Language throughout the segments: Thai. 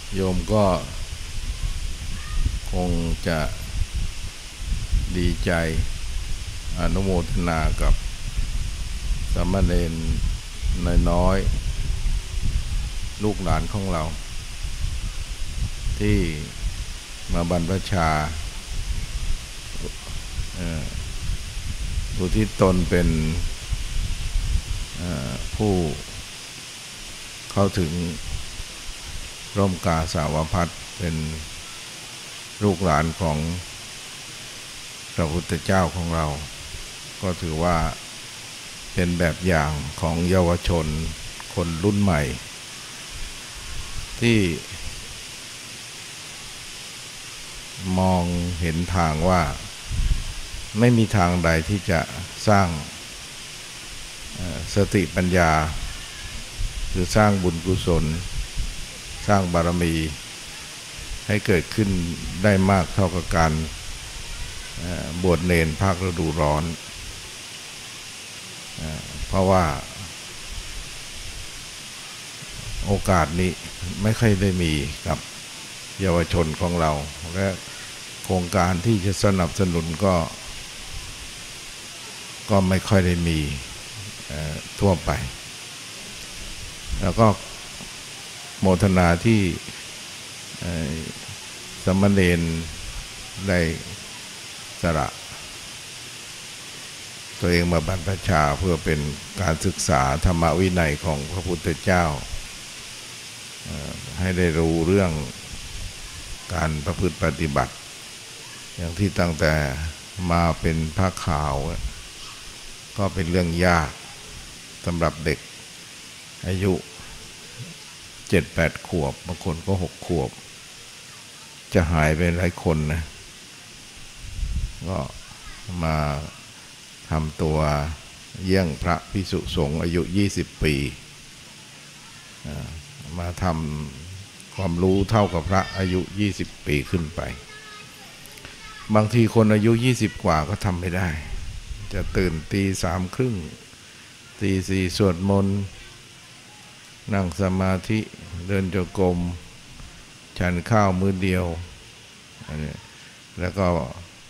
โยมก็คงจะดีใจอนุโมทนากับสามเณรน้อยๆลูกหลานของเราที่มาบรรพชาอุทิศตนเป็นผู้เข้าถึงร่มกาสาวพัสเป็นลูกหลานของพระพุทธเจ้าของเราก็ถือว่าเป็นแบบอย่างของเยาวชนคนรุ่นใหม่ที่มองเห็นทางว่าไม่มีทางใดที่จะสร้างสติปัญญาหรือสร้างบุญกุศลสร้างบารมีให้เกิดขึ้นได้มากเท่ากับการบวชเณรภาคฤดูร้อนเพราะว่าโอกาสนี้ไม่ค่อยได้มีกับเยาวชนของเราและโครงการที่จะสนับสนุนก็ไม่ค่อยได้มีทั่วไปแล้วก็โมทนาที่สามเณรได้สละตัวเองมาบรรพชาเพื่อเป็นการศึกษาธรรมวินัยของพระพุทธเจ้าให้ได้รู้เรื่องการประพฤติปฏิบัติอย่างที่ตั้งแต่มาเป็นพระขาวก็เป็นเรื่องยากสำหรับเด็กอายุ 7-8 ขวบบางคนก็6 ขวบจะหายไปหลายคนนะก็มาทำตัวเยี่ยงพระภิกษุสงฆ์อายุ20 ปีมาทำความรู้เท่ากับพระอายุ20 ปีขึ้นไปบางทีคนอายุ20 กว่าก็ทำไม่ได้จะตื่นตี 3:30 ตี 4สวดมนต์นั่งสมาธิเดินจงกรมฉันข้าวมื้อเดียวแล้วก็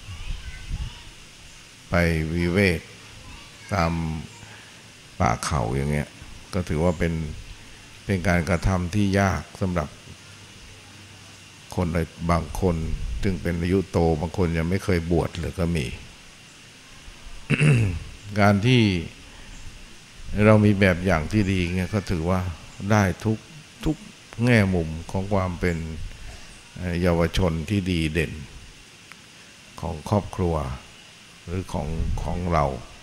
ไปวิเวกตามป่าเขาอย่างเงี้ยก็ถือว่าเป็นการกระทำที่ยากสำหรับคนบางคนซึ่งเป็นอายุโตบางคนยังไม่เคยบวชเลยก็มี การที่เรามีแบบอย่างที่ดีเงี้ยก็ถือว่าได้ทุกแง่มุมของความเป็นเยาวชนที่ดีเด่นของครอบครัวหรือของเรา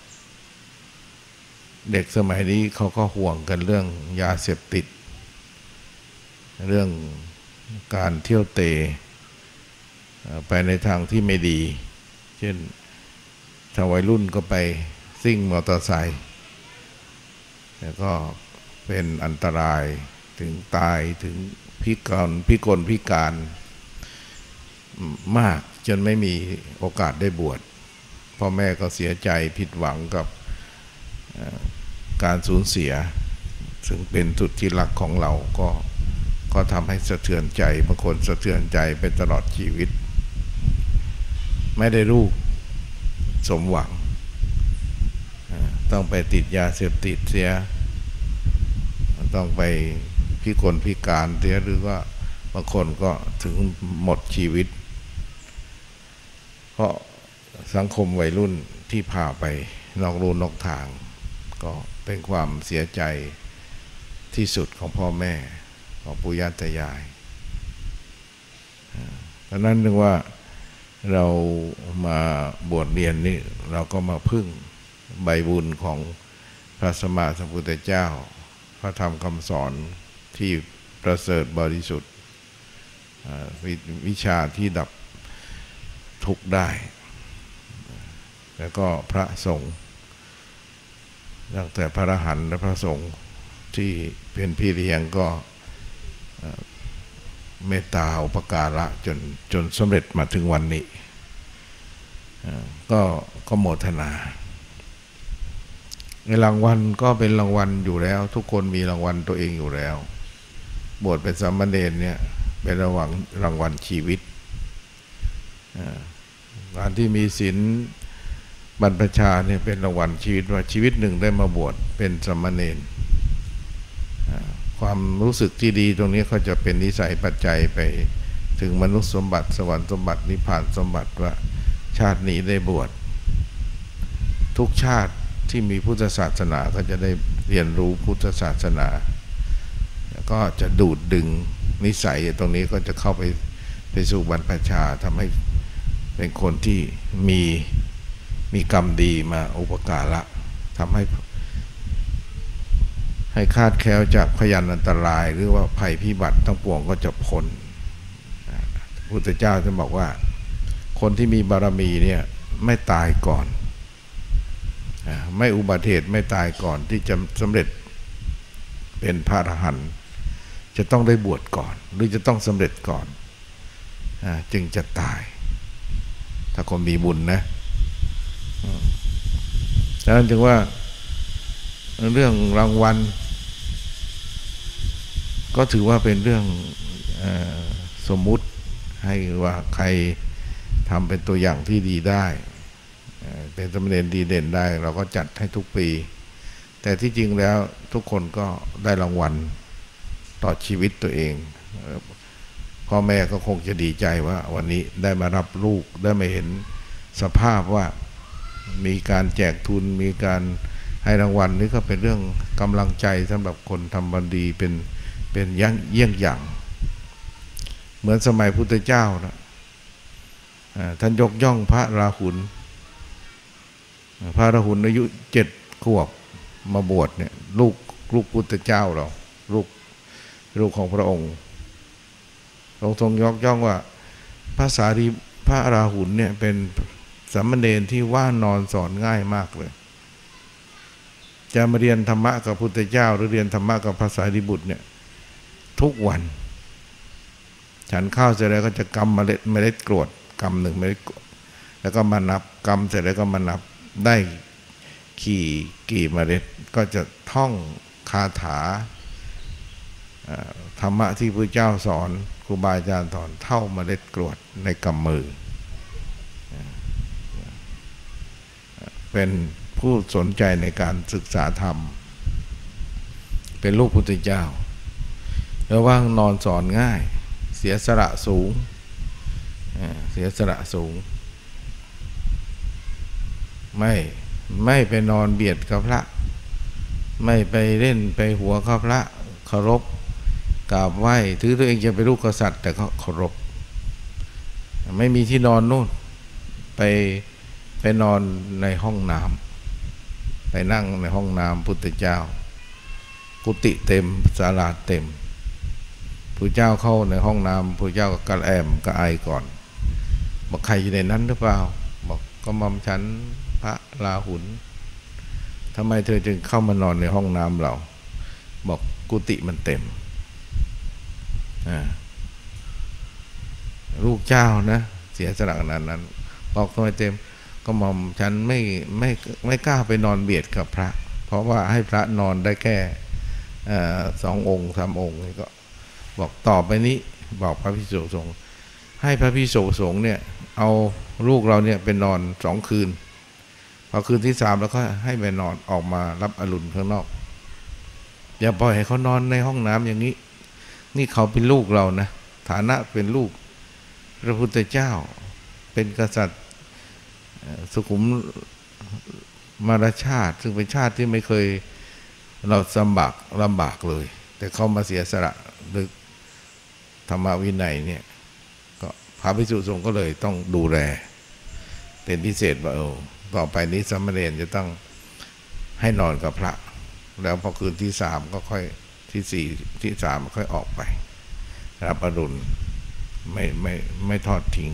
เด็กสมัยนี้เขาก็ห่วงกันเรื่องยาเสพติดเรื่องการเที่ยวเตะไปในทางที่ไม่ดีเช่นชาววัยรุ่นก็ไปซิ่งมอเตอร์ไซค์แล้วก็เป็นอันตรายถึงตายถึงพิการมากจนไม่มีโอกาสได้บวชพ่อแม่ก็เสียใจผิดหวังกับการสูญเสียซึ่งเป็นสุดที่รักของเราก็ทำให้สะเทือนใจบางคนสะเทือนใจไปตลอดชีวิตไม่ได้ลูกสมหวังต้องไปติดยาเสพติดเสียต้องไปพิการเสียหรือว่าบางคนก็ถึงหมดชีวิตเพราะสังคมวัยรุ่นที่พาไปนอกลู่นอกทางก็เป็นความเสียใจที่สุดของพ่อแม่ของปู่ย่าตายายดังนั้นนึกว่าเรามาบวชเรียนนี่เราก็มาพึ่งใบบุญของพระสัมมาสัมพุทธเจ้าพระธรรมคำสอนที่ประเสริฐบริสุทธิ์วิชาที่ดับทุกข์ได้แล้วก็พระสงฆ์ตั้งแต่พระอรหันต์และพระสงฆ์ที่เป็นพี่เลี้ยงก็เมตตาอุปการะจนสำเร็จมาถึงวันนี้ก็โมทนาในรางวัลก็เป็นรางวัลอยู่แล้วทุกคนมีรางวัลตัวเองอยู่แล้วบวชเป็นสามเณรเนี่ยเป็นรางวัลชีวิตการที่มีศีลบรรพชาเนี่ยเป็นรางวัลชีวิตว่าชีวิตหนึ่งได้มาบวชเป็นสามเณรความรู้สึกที่ดีตรงนี้เขาจะเป็นนิสัยปัจจัยไปถึงมนุษย์สมบัติสวรรค์สมบัตินิพพานสมบัติว่าชาตินี้ได้บวชทุกชาติที่มีพุทธศาสนาก็จะได้เรียนรู้พุทธศาสนาก็จะดูดดึงนิสัยตรงนี้ก็จะเข้าไปสู่บรรพชาทำให้เป็นคนที่มีกรรมดีมาอุปการะทำให้คาดแคล้วจากพยันอันตรายหรือว่าภัยพิบัติทั้งปวงก็จะพ้นพระพุทธเจ้าจะบอกว่าคนที่มีบารมีเนี่ยไม่ตายก่อนไม่อุบัติเหตุไม่ตายก่อนที่จะสำเร็จเป็นพระอรหันต์จะต้องได้บวชก่อนหรือจะต้องสำเร็จก่อนจึงจะตายถ้าคนมีบุญนะดังนั้นจึงว่าเรื่องรางวัลก็ถือว่าเป็นเรื่องสมมุติให้ว่าใครทำเป็นตัวอย่างที่ดีได้เป็นสามเณรดีเด่นได้เราก็จัดให้ทุกปีแต่ที่จริงแล้วทุกคนก็ได้รางวัลต่อชีวิตตัวเองพ่อแม่ก็คงจะดีใจว่าวันนี้ได้มารับลูกได้มาเห็นสภาพว่ามีการแจกทุนมีการให้รางวัลนี่ก็เป็นเรื่องกำลังใจสำหรับคนทำบันดีเป็นเยี่ยงอย่างเหมือนสมัยพุทธเจ้านะท่านยกย่องพระราหุลอายุ7 ขวบมาบวชเนี่ยลูกพุทธเจ้าเราลูกของพระองค์ทรงยกย่องว่าพระราหุลเนี่ยเป็นสามเณรที่ว่านอนสอนง่ายมากเลยจะมาเรียนธรรมะกับพุทธเจ้าหรือเรียนธรรมะกับพระสารีบุตรเนี่ยทุกวันฉันข้าวเสร็จแล้วก็จะกำเมล็ดกรวดกำหนึ่งเมล็ดแล้วก็มานับกำเสร็จแล้วก็มานับได้กี่เมล็ดก็จะท่องคาถาธรรมะที่พระเจ้าสอนครูบาอาจารย์สอนเท่าเมล็ดกรวดในกำมือเป็นผู้สนใจในการศึกษาธรรมเป็นลูกพุทธเจ้าแล้วว่างนอนสอนง่ายเสียสละสูงไม่ไปนอนเบียดกับพระไม่ไปเล่นไปหัวกับพระเคารพกราบไหว้ถือตัวเองจะเป็นลูกกษัตริย์แต่ก็เคารพไม่มีที่นอนนู่นไปนอนในห้องน้ำไปนั่งในห้องน้ำพุทธเจ้ากุฏิเต็มศาลาเต็มพระเจ้าเข้าในห้องน้ำพระเจ้าก็กระแอมกระไอก่อนบอกใครอยู่ในนั้นหรือเปล่าบอกก็หม่อมฉันพระราหุลทำไมเธอจึงเข้ามานอนในห้องน้ำเราบอกกุฏิมันเต็มลูกเจ้านะเสียสละขนาดนั้นบอกทำไมเต็มก็หม่อมฉันไม่กล้าไปนอนเบียดกับพระเพราะว่าให้พระนอนได้แค่2 องค์ 3 องค์ก็บอกต่อไปนี้บอกพระภิกษุสงฆ์ให้พระภิกษุสงฆ์เนี่ยเอาลูกเราเนี่ยไปนอน2 คืนพอคืนที่ 3แล้วก็ให้ไปนอนออกมารับอรุณข้างนอกอย่าปล่อยให้เขานอนในห้องน้ำอย่างนี้นี่เขาเป็นลูกเรานะฐานะเป็นลูกพระพุทธเจ้าเป็นกษัตริย์สุขุมมารชาติซึ่งเป็นชาติที่ไม่เคยเราลำบากเลยแต่เขามาเสียสละหรือธรรมวินัยเนี่ยก็พระภิกษุสงฆ์ก็เลยต้องดูแลเป็นพิเศษว่าต่อไปนี้สามเณรจะต้องให้นอนกับพระแล้วพอคืนที่ 3ก็ค่อยที่ 4ที่ 3ค่อยออกไปรับอรุณไม่ทอดทิ้ง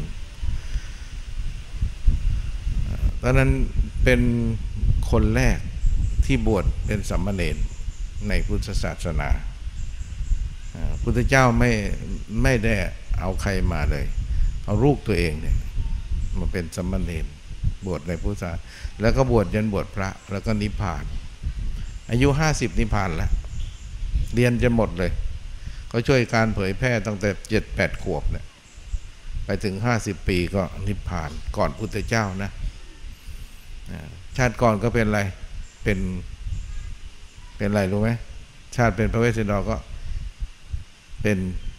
ตอนนั้นเป็นคนแรกที่บวชเป็นสามเณรในพุทธศาสนาพุทธเจ้าไม่ได้เอาใครมาเลยเอาลูกตัวเองเนี่ยมาเป็นสามเณรบวชในพุทธศาสนาแล้วก็บวชจนบวชพระแล้วก็นิพพานอายุ50นิพพานแล้วเรียนจะหมดเลยก็ช่วยการเผยแพร่ตั้งแต่7-8 ขวบเนี่ยไปถึง50 ปีก็นิพพานก่อนพุทธเจ้านะชาติก่อนก็เป็นอะไรเป็นอะไรรู้ไหมชาติเป็นพระเวสสันดรก็เป็น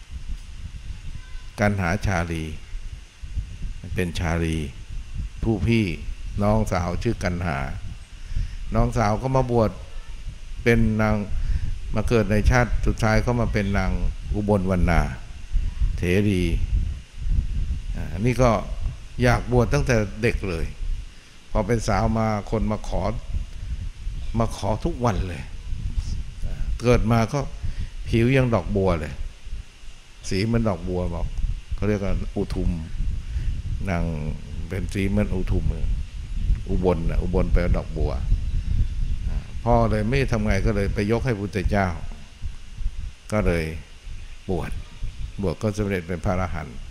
กันหาชาลีเป็นชาลีผู้พี่น้องสาวชื่อกันหาน้องสาวก็มาบวชเป็นนางมาเกิดในชาติสุดท้ายก็มาเป็นนางอุบลวรรณาเถรีนี่ก็อยากบวชตั้งแต่เด็กเลยพอเป็นสาวมาคนมาขอทุกวันเลยเกิดมาก็ผิวยังดอกบัวเลยสีเหมือนดอกบัวบอกเขาเรียกว่าอุทุมนางเป็นสีเหมือนอุทุมอุบลไปดอกบัวพ่อเลยไม่ทำไงก็เลยไปยกให้พุทธเจ้าก็เลยบวชก็สำเร็จเป็นพระอรหันต์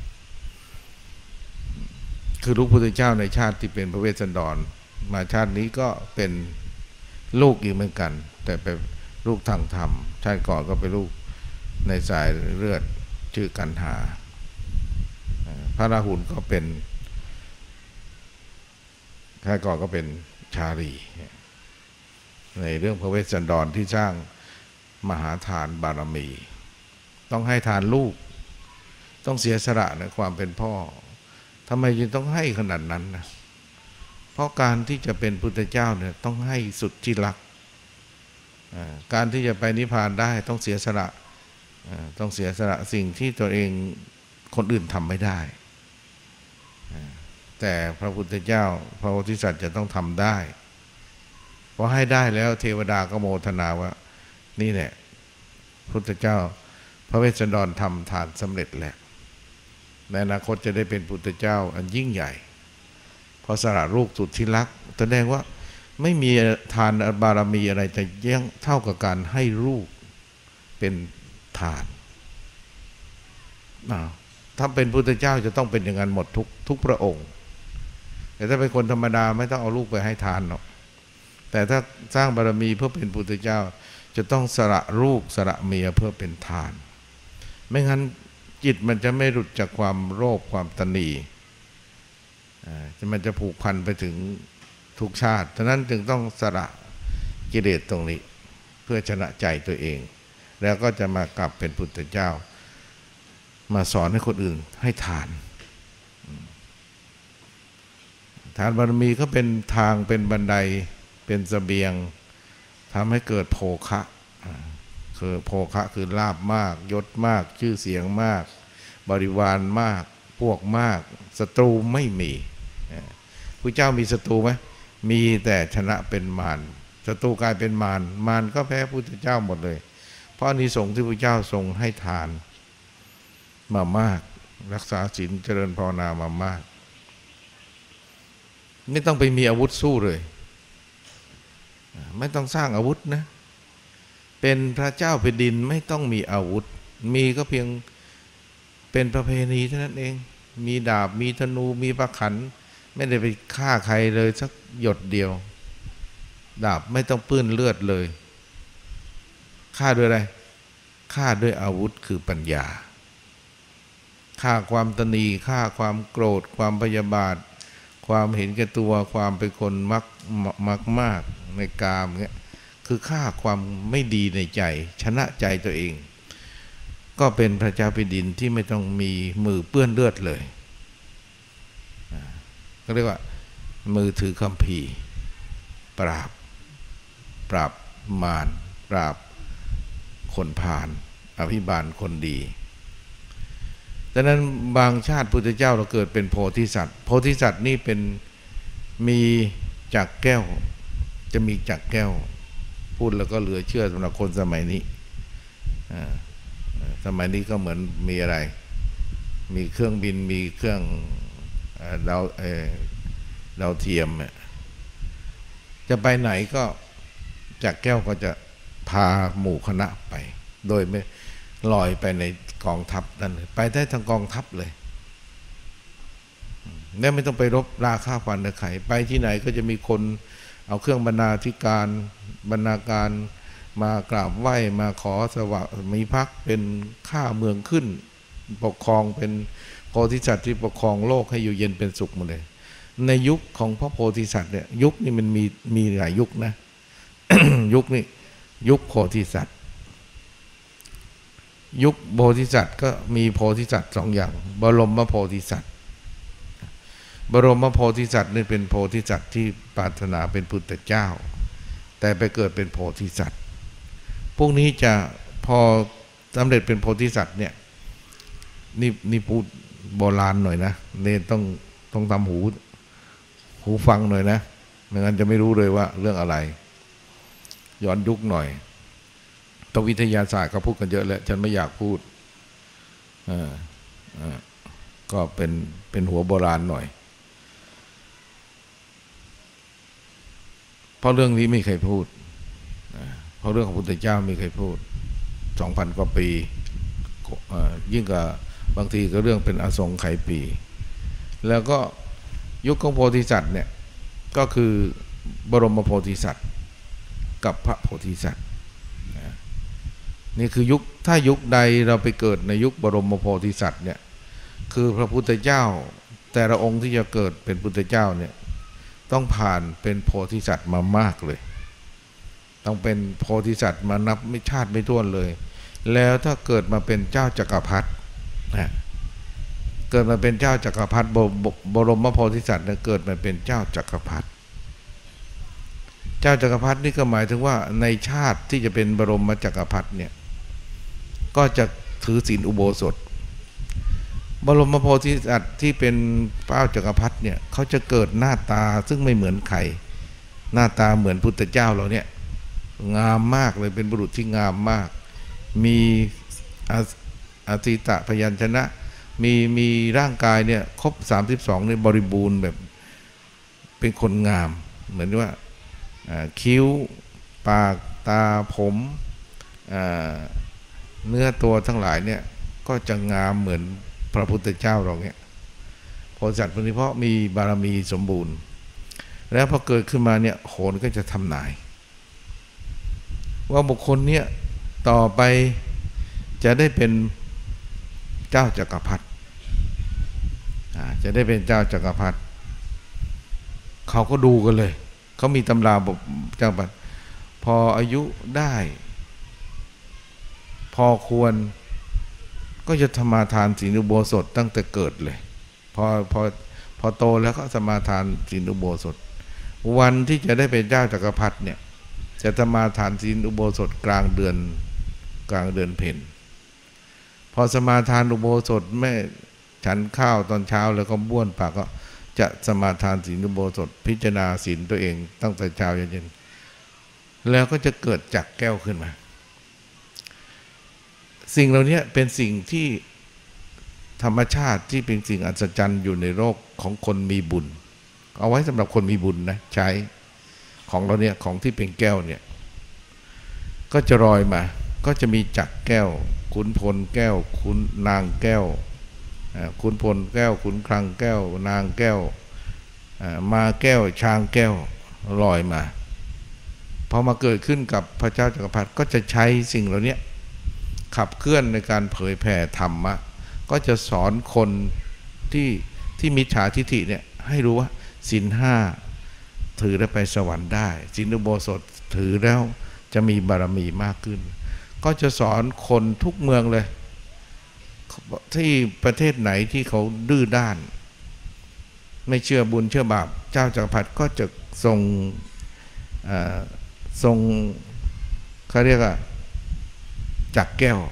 คือลูกพุทธเจ้าในชาติที่เป็นพระเวสสันดรมาชาตินี้ก็เป็นลูกอีกเหมือนกันแต่เป็นลูกทางธรรมชาติก่อนก็เป็นลูกในสายเลือดชื่อกันหาพระราหุลก็เป็นชาติก่อนก็เป็นชาลีในเรื่องพระเวสสันดรที่สร้างมหาทานบารมีต้องให้ทานลูกต้องเสียสละในความเป็นพ่อทำไมจึงต้องให้ขนาดนั้นนะเพราะการที่จะเป็นพุทธเจ้าเนี่ยต้องให้สุดที่รักการที่จะไปนิพพานได้ต้องเสียสละสิ่งที่ตัวเองคนอื่นทำไม่ได้แต่พระพุทธเจ้าพระโพธิสัตว์จะต้องทำได้พอให้ได้แล้วเทวดาก็โมทนาว่านี่แหละพุทธเจ้าพระเวสสันดรทำทานสำเร็จแล้วในอนาคตจะได้เป็นพุทธเจ้าอันยิ่งใหญ่เพราะสละลูกสุดที่รักแสดงว่าไม่มีทานบารมีอะไรจะเยี่ยงเท่ากับการให้ลูกเป็นทานถ้าเป็นพุทธเจ้าจะต้องเป็นอย่างนั้นหมดทุกพระองค์แต่ถ้าเป็นคนธรรมดาไม่ต้องเอาลูกไปให้ทานหรอกแต่ถ้าสร้างบารมีเพื่อเป็นพุทธเจ้าจะต้องสละลูกสละเมียเพื่อเป็นทานไม่งั้นจิตมันจะไม่หลุดจากความโลภความตณีมันจะผูกพันไปถึงทุกชาติฉะนั้นจึงต้องสละกิเลสตรงนี้เพื่อชนะใจตัวเองแล้วก็จะมากลับเป็นพุทธเจ้ามาสอนให้คนอื่นให้ทานทานบารมีก็เป็นทางเป็นบันไดเป็นเสบียงทำให้เกิดโภคะคือโภคะคือลาภมากยศมากชื่อเสียงมากบริวารมากพวกมากศัตรูไม่มีพระเจ้ามีศัตรูไหมมีแต่ชนะเป็นมารศัตรูกลายเป็นมารก็แพ้พระพุทธเจ้าหมดเลยเพราะอานิสงส์ที่พระเจ้าทรงให้ทานมามากรักษาศีลเจริญภาวนามามากไม่ต้องไปมีอาวุธสู้เลยไม่ต้องสร้างอาวุธนะเป็นพระเจ้าแผ่นดินไม่ต้องมีอาวุธมีก็เพียงเป็นประเพณีเท่านั้นเองมีดาบมีธนูมีพระขันไม่ได้ไปฆ่าใครเลยสักหยดเดียวดาบไม่ต้องเปื้อนเลือดเลยฆ่าด้วยอะไรฆ่าด้วยอาวุธคือปัญญาฆ่าความตนีฆ่าความโกรธความพยาบาทความเห็นแก่ตัวความเป็นคนมักมากในกามเงี้ยคือฆ่าความไม่ดีในใจชนะใจตัวเองก็เป็นพระเจ้าแผ่นดินที่ไม่ต้องมีมือเปื้อนเลือดเลยก็เรียกว่ามือถือคัมภีร์ปราบมารปราบคนพาลอภิบาลคนดีดังนั้นบางชาติพุทธเจ้าเราเกิดเป็นโพธิสัตว์โพธิสัตว์นี่เป็นมีจักแก้วจะมีจักแก้วพูดแล้วก็เหลือเชื่อสำหรับคนสมัยนี้สมัยนี้ก็เหมือนมีอะไรมีเครื่องบินมีเครื่องดาวเทียมจะไปไหนก็จักแก้วก็จะพาหมู่คณะไปโดยไม่ลอยไปในกองทัพนั่นเลยไปได้ทั้งกองทัพเลยแล้วไม่ต้องไปรบราฆ่าฟันกับใครไปที่ไหนก็จะมีคนเอาเครื่องบรรณาธิการบรรณาการมากราบไหว้มาขอสวามิภักดิ์เป็นข้าเมืองขึ้นปกครองเป็นโพธิสัตว์ที่ปกครองโลกให้อยู่เย็นเป็นสุขหมดเลยในยุคของพระโพธิสัตว์เนี่ยยุคนี้มันมีหลายยุคนะ ยุคนี้ยุคโพธิสัตว์ยุคโพธิสัตว์ก็มีโพธิสัตว์สองอย่างบรมโพธิสัตว์บรมโพธิสัตว์นี่เป็นโพธิสัตว์ที่ปรารถนาเป็นพุทธเจ้าแต่ไปเกิดเป็นโพธิสัตว์พวกนี้จะพอสำเร็จเป็นโพธิสัตว์เนี่ยนี่พูดโบราณหน่อยนะเนี่ยต้องทำหูฟังหน่อยนะไม่งั้นจะไม่รู้เลยว่าเรื่องอะไรย้อนยุคหน่อยต้องวิทยาศาสตร์เขาพูดกันเยอะแล้วฉันไม่อยากพูดก็เป็นหัวโบราณหน่อยเพราะเรื่องนี้ไม่เคยพูดเพราะเรื่องของพุทธเจ้าไม่เคยพูด 2,000 กว่าปียิ่งกับบางทีก็เรื่องเป็นอสงไขยปีแล้วก็ยุคของโพธิสัตว์เนี่ยก็คือบรมโพธิสัตว์กับพระโพธิสัตว์นี่คือยุคถ้ายุคใดเราไปเกิดในยุคบรมโพธิสัตว์เนี่ยคือพระพุทธเจ้าแต่ละองค์ที่จะเกิดเป็นพุทธเจ้าเนี่ยต้องผ่านเป็นโพธิสัตว์มามากเลยต้องเป็นโพธิสัตว์มานับไม่ชาติไม่ถ้วนเลยแล้วถ้าเกิดมาเป็นเจ้าจักรพรรดิเกิดมาเป็นเจ้าจักรพรรดิบรมโพธิสัตว์เนี่ยเกิดมาเป็นเจ้าจักรพรรดิเจ้าจักรพรรดินี่ก็หมายถึงว่าในชาติที่จะเป็นบรมจักรพรรดิเนี่ยก็จะถือศีลอุโบสถบรมโพธิสัตว์ที่เป็นเจ้าจักรพรรดิเนี่ยเขาจะเกิดหน้าตาซึ่งไม่เหมือนใครหน้าตาเหมือนพุทธเจ้าเราเนี่ยงามมากเลยเป็นบุรุษที่งามมากมีอธิตะพยัญชนะมีร่างกายเนี่ยครบ32ในบริบูรณ์แบบเป็นคนงามเหมือนว่าคิ้วปากตาผมเนื้อตัวทั้งหลายเนี่ยก็จะงามเหมือนพระพุทธเจ้าเราเนี่ยโพธิสัตว์พวกนี้เพราะมีบารมีสมบูรณ์แล้วพอเกิดขึ้นมาเนี่ยโหรก็จะทำนายว่าบุคคลเนี่ยต่อไปจะได้เป็นเจ้าจักรพรรดิจะได้เป็นเจ้าจักรพรรดิเขาก็ดูกันเลยเขามีตำราบอกจักรพรรดิพออายุได้พอควรก็จะสมาทานศีลอุโบสถตั้งแต่เกิดเลยพอโตแล้วก็สมาทานศีลอุโบสถวันที่จะได้เป็นเจ้าจักรพรรดิเนี่ยจะสมาทานศีลอุโบสถกลางเดือนเพ็ญพอสมาทานอุโบสถแม่ฉันข้าวตอนเช้าแล้วก็บ้วนปากก็จะสมาทานศีลอุโบสถพิจารณาศีลตัวเองตั้งแต่เช้ายันเย็นแล้วก็จะเกิดจักแก้วขึ้นมาสิ่งเหล่านี้เป็นสิ่งที่ธรรมชาติที่เป็นสิ่งอัศจรรย์อยู่ในโลกของคนมีบุญเอาไว้สำหรับคนมีบุญนะใช้ของเราเนี่ยของที่เป็นแก้วเนี่ยก็จะลอยมาก็จะมีจักแก้วขุนพลแก้วขุนนางแก้วขุนพลแก้วขุนคลังแก้วนางแก้วมาแก้วช้างแก้วลอยมาพอมาเกิดขึ้นกับพระเจ้าจักรพรรดิก็จะใช้สิ่งเหล่านี้ขับเคลื่อนในการเผยแผ่ธรรมะก็จะสอนคนที่มิจฉาทิฏฐิเนี่ยให้รู้ว่าศีลห้าถือแล้วไปสวรรค์ได้ศีลอุโบสถถือแล้วจะมีบารมีมากขึ้นก็จะสอนคนทุกเมืองเลยที่ประเทศไหนที่เขาดื้อด้านไม่เชื่อบุญเชื่อบาปเจ้าจักรพรรดิก็จะทรงเขาเรียกว่าจักแก้ว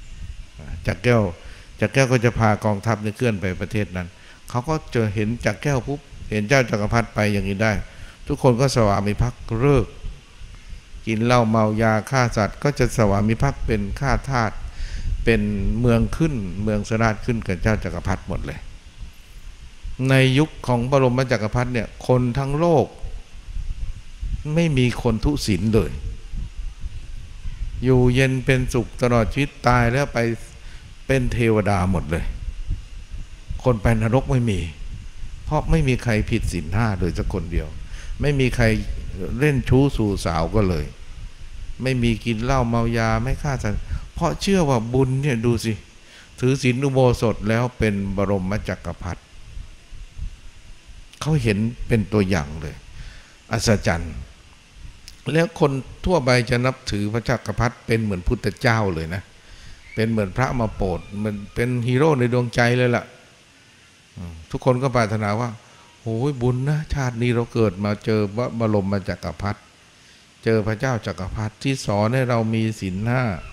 ก็จะพากองทัพเคลื่อนไปประเทศนั้นเขาก็จะเห็นจักแก้วปุ๊บเห็นเจ้าจักรพรรดิไปอย่างนี้ได้ทุกคนก็สวามิภักดิ์เลิกกินเหล้าเมายาฆ่าสัตว์ก็จะสวามิภักดิ์เป็นฆ่าทาสเป็นเมืองขึ้นเมืองสราชขึ้นกับเจ้าจักรพรรดิหมดเลยในยุคของบรมจักรพรรดิเนี่ยคนทั้งโลกไม่มีคนทุศีลเลยอยู่เย็นเป็นสุขตลอดชีวิตตายแล้วไปเป็นเทวดาหมดเลยคนไปนรกไม่มีเพราะไม่มีใครผิดศีลห้าเลยสักคนเดียวไม่มีใครเล่นชู้สู่สาวก็เลยไม่มีกินเหล้าเมายาไม่ฆ่าสัตว์เพราะเชื่อว่าบุญเนี่ยดูสิถือศีลอุโบสถแล้วเป็นบรมจักรพรรดิเขาเห็นเป็นตัวอย่างเลยอัศจรรย์แล้วคนทั่วไปจะนับถือพระจักรพรรดิเป็นเหมือนพุทธเจ้าเลยนะเป็นเหมือนพระมาโปรดมันเป็นฮีโร่ในดวงใจเลยล่ะทุกคนก็ปรารถนาว่าโอ้ยบุญนะชาตินี้เราเกิดมาเจอพระบรมจักรพรรดิเจอพระเจ้าจักรพรรดิที่สอนให้เรามีศีล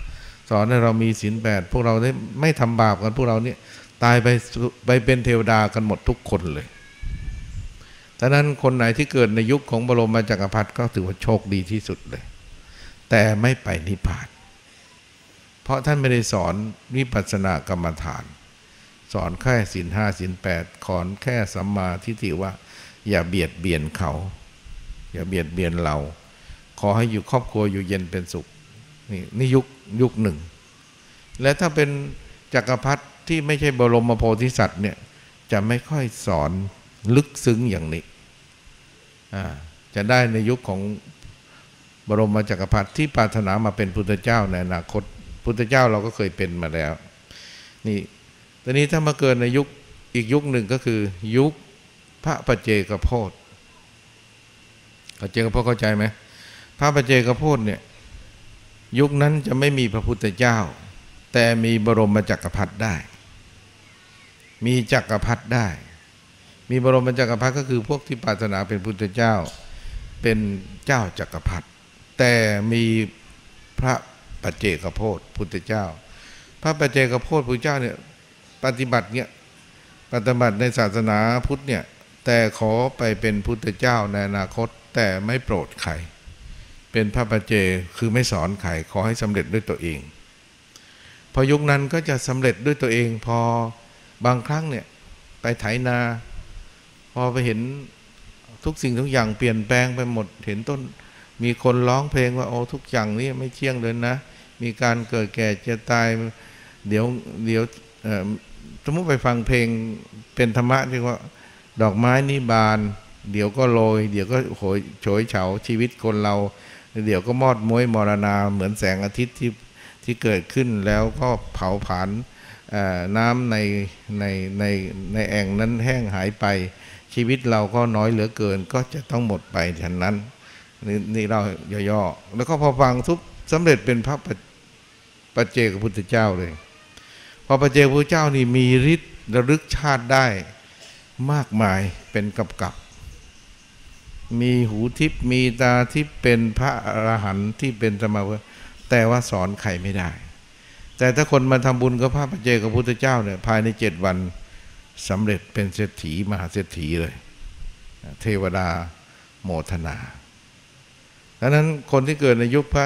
5สอนให้เรามีศีล 8พวกเราได้ไม่ทำบาปกันพวกเราเนี่ยตายไปเป็นเทวดากันหมดทุกคนเลยดังนั้นคนไหนที่เกิดในยุคของบรมจักรพรรดิก็ถือว่าโชคดีที่สุดเลยแต่ไม่ไปนิพพานเพราะท่านไม่ได้สอนวิปัสสนากรรมฐานสอนแค่ศีล 5ศีล 8ขอนแค่สัมมาทิฏฐิว่าอย่าเบียดเบียนเขาอย่าเบียดเบียนเราขอให้อยู่ครอบครัวอยู่เย็นเป็นสุขนี่ยุคหนึ่งและถ้าเป็นจักรพรรดิที่ไม่ใช่บรมโพธิสัตว์เนี่ยจะไม่ค่อยสอนลึกซึ้งอย่างนี้จะได้ในยุคของบรมจักรพรรดิที่ปรารถนามาเป็นพุทธเจ้าในอนาคตพุทธเจ้าเราก็เคยเป็นมาแล้วนี่ตอนนี้ถ้ามาเกิดในยุคอีกยุคหนึ่งก็คือยุคพระปัจเจกโพธิปัจเจกโพธิเข้าใจไหมพระปัจเจกโพธิเนี่ยยุคนั้นจะไม่มีพระพุทธเจ้าแต่มีบรมจักรพรรดิได้มีจักรพรรดิได้มีบรมจักรพรรดิก็คือพวกที่ปรารถนาเป็นพุทธเจ้าเป็นเจ้าจักรพรรดิแต่มีพระปัจเจกโพธิพุทธเจ้าพระปัจเจกโพธิพุทธเจ้าเนี่ยปฏิบัติในศาสนาพุทธเนี่ยแต่ขอไปเป็นพุทธเจ้าในอนาคตแต่ไม่โปรดใครเป็นพระปัจเจกคือไม่สอนใครขอให้สำเร็จด้วยตัวเองพอยุคนั้นก็จะสำเร็จด้วยตัวเองพอบางครั้งเนี่ยไปไถนาพอไปเห็นทุกสิ่งทุกอย่างเปลี่ยนแปลงไปหมดเห็นต้นมีคนร้องเพลงว่าโอ้ทุกอย่างนี้ไม่เที่ยงเลยนะมีการเกิดแก่เจ็บตายเดี๋ยวสมมติไปฟังเพลงเป็นธรรมะที่ว่าดอกไม้นี่บานเดี๋ยวก็โรยเดี๋ยวก็โฉยเฉาชีวิตคนเราเดี๋ยวก็มอดม้วยมรณาเหมือนแสงอาทิตย์ที่เกิดขึ้นแล้วก็เผาผลาญน้ำในแอ่งนั้นแห้งหายไปชีวิตเราก็น้อยเหลือเกินก็จะต้องหมดไปฉะนั้นนี่เราย่อๆแล้วก็พอฟังทุบสำเร็จเป็นพระปัจเจกพุทธเจ้าเลยพอปัจเจกพุทธเจ้านี่มีฤทธิ์ระลึกชาติได้มากมายเป็นกับมีหูทิพย์มีตาทิพย์เป็นพระอรหันต์ที่เป็นสมาบัติแต่ว่าสอนใครไม่ได้แต่ถ้าคนมาทำบุญกับพระปัจเจกพุทธเจ้าเนี่ยภายใน7 วันสำเร็จเป็นเศรษฐีมหาเศรษฐีเลยเทวดาโมทนาดังนั้นคนที่เกิดในยุคพระ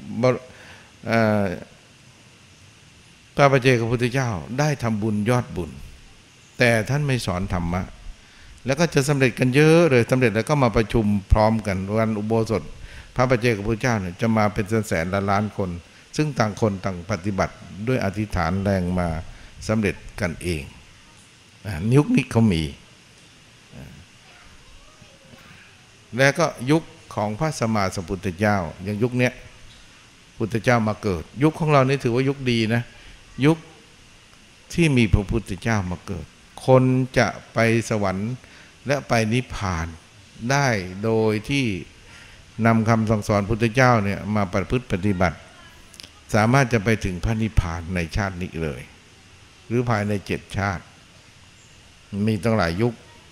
ปัจเจกพุทธเจ้าได้ทำบุญยอดบุญแต่ท่านไม่สอนธรรมะแล้วก็จะสำเร็จกันเยอะเลยสำเร็จแล้วก็มาประชุมพร้อมกันวันอุโบสถพระปัจเจกพุทธเจ้าเนี่ยจะมาเป็นแสนล้านคนซึ่งต่างคนต่างปฏิบัติด้วยอธิษฐานแรงมาสำเร็จกันเองยุคนี้เขามีแล้วก็ยุคของพระสัมมาสัมพุทธเจ้าอย่างยุคนี้พุทธเจ้ามาเกิดยุคของเรานี่ถือว่ายุคดีนะยุคที่มีพระพุทธเจ้ามาเกิดคนจะไปสวรรค์และไปนิพพานได้โดยที่นำคำสั่งสอนพุทธเจ้าเนี่ยมาประพฤติปฏิบัติสามารถจะไปถึงพระนิพพานในชาตินี้เลยหรือภายใน7 ชาติมีตั้งหลายยุค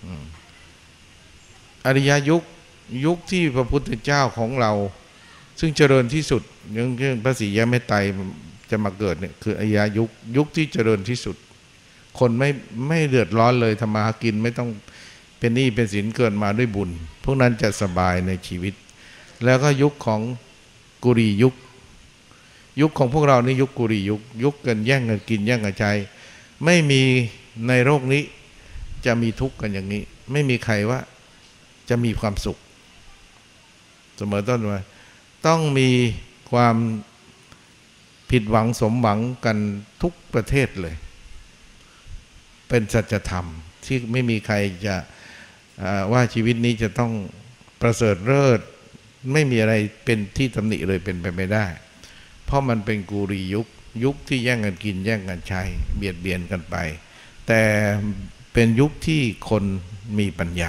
อริยยุคที่พระพุทธเจ้าของเราซึ่งเจริญที่สุดอย่างเช่นพระศรีอริยเมตไตรจะมาเกิดเนี่ยคืออริยยุคที่เจริญที่สุดคนไม่เดือดร้อนเลยทำมาหากินไม่ต้องเป็นหนี้เป็นสินเกิดมาด้วยบุญพวกนั้นจะสบายในชีวิตแล้วก็ยุคของกุรียุคของพวกเรานี่ยุคกุรียุคกันแย่งกันกินแย่งกันใช้ไม่มีในโลกนี้จะมีทุกข์กันอย่างนี้ไม่มีใครว่าจะมีความสุขเสมอต้นว่าต้องมีความผิดหวังสมหวังกันทุกประเทศเลยเป็นสัจธรรมที่ไม่มีใครจะว่าชีวิตนี้จะต้องประเสริฐเลิศไม่มีอะไรเป็นที่ตำหนิเลยเป็นไปไม่ได้เพราะมันเป็นกุรียุคที่แย่งกันกินแย่งกันใช้เบียดเบียนกันไปแต่เป็นยุคที่คนมีปัญญา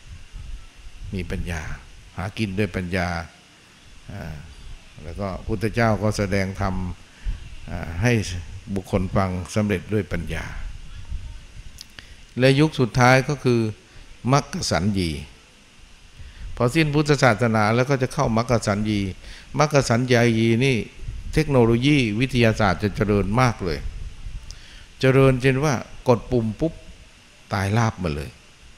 หากินด้วยปัญญาแล้วก็พุทธเจ้าก็แสดงธรรมให้บุคคลฟังสำเร็จด้วยปัญญาและยุคสุดท้ายก็คือมรรคสัญญีพอสิ้นพุทธศาสนาแล้วก็จะเข้ามรรคสัญญีนี่เทคโนโลยีวิทยาศาสตร์จะเจริญมากเลยเจริญจนว่ากดปุ่มปุ๊บตายราบมาเลย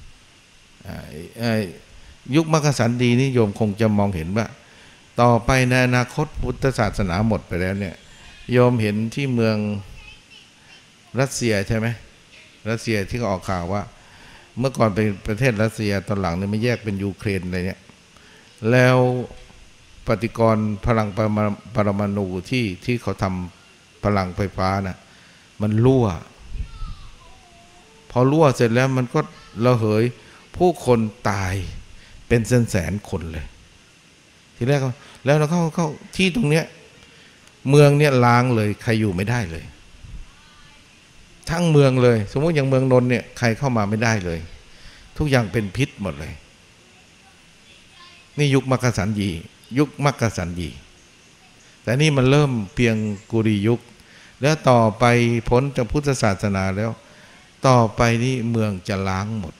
ยุคมรรคสัญญีนี่โยมคงจะมองเห็นว่าต่อไปในอนาคตพุทธศาสนาหมดไปแล้วเนี่ยโยมเห็นที่เมืองรัสเซียใช่ไหมรัสเซียที่เขาออกข่าวว่าเมื่อก่อนเป็นประเทศรัสเซียตอนหลังเนี่ยไม่แยกเป็นยูเครนอะไรเนี่ยแล้วปฏิกรณ์พลังปรมาณูที่เขาทำพลังไฟฟ้านะมันรั่วพอรั่วเสร็จแล้วมันก็ระเหยผู้คนตายเป็นแสนคนเลยทีแรกแล้วเราเข้าที่ตรงเนี้ยเมืองเนี่ยล้างเลยใครอยู่ไม่ได้เลยทั้งเมืองเลยสมมติอย่างเมืองนนท์เนี่ยใครเข้ามาไม่ได้เลยทุกอย่างเป็นพิษหมดเลยนี่ยุคมรรคสัญญีแต่นี่มันเริ่มเพียงกุรียุคแล้วต่อไปพ้นจากพุทธศาสนาแล้วต่อไปนี่เมืองจะล้างหมด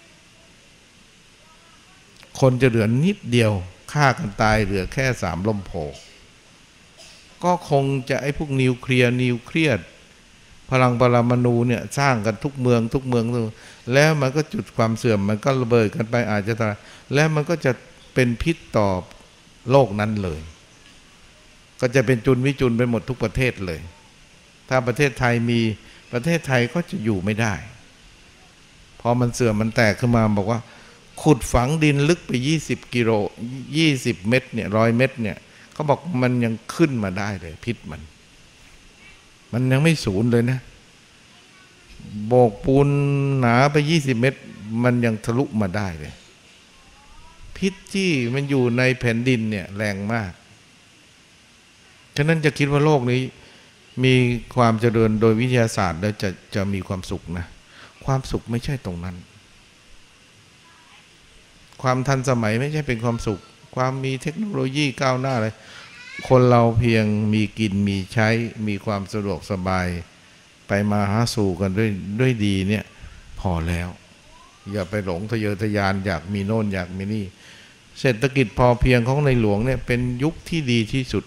คนจะเหลือนิดเดียวฆ่ากันตายเหลือแค่3 ลมโพก็คงจะไอ้พวกนิวเคลียร์พลังปรมาณูเนี่ยสร้างกันทุกเมืองแล้วมันก็จุดความเสื่อมมันก็ระเบิดกันไปอาจจะตายแล้วมันก็จะเป็นพิษต่อโลกนั้นเลยก็จะเป็นจุลวิจุลไปหมดทุกประเทศเลยถ้าประเทศไทยมีประเทศไทยก็จะอยู่ไม่ได้พอมันเสื่อมมันแตกขึ้นมาบอกว่าขุดฝังดินลึกไป20 กิโล20 เมตรเนี่ย100 เมตรเนี่ยเขาบอกมันยังขึ้นมาได้เลยพิษมันยังไม่สูญเลยนะโบกปูนหนาไป20 เมตรมันยังทะลุมาได้เลยพิษที่มันอยู่ในแผ่นดินเนี่ยแรงมากฉะนั้นจะคิดว่าโลกนี้มีความเจริญโดยวิทยาศาสตร์แล้วจะมีความสุขนะความสุขไม่ใช่ตรงนั้นความทันสมัยไม่ใช่เป็นความสุขความมีเทคโนโลยีก้าวหน้าอะไรคนเราเพียงมีกินมีใช้มีความสะดวกสบายไปมาหาสู่กันด้วยดีเนี่ยพอแล้วอย่าไปหลงทะเยอทะยานอยากมีโน่นอยากมีนี่เศรษฐกิจพอเพียงของในหลวงเนี่ยเป็นยุคที่ดีที่สุด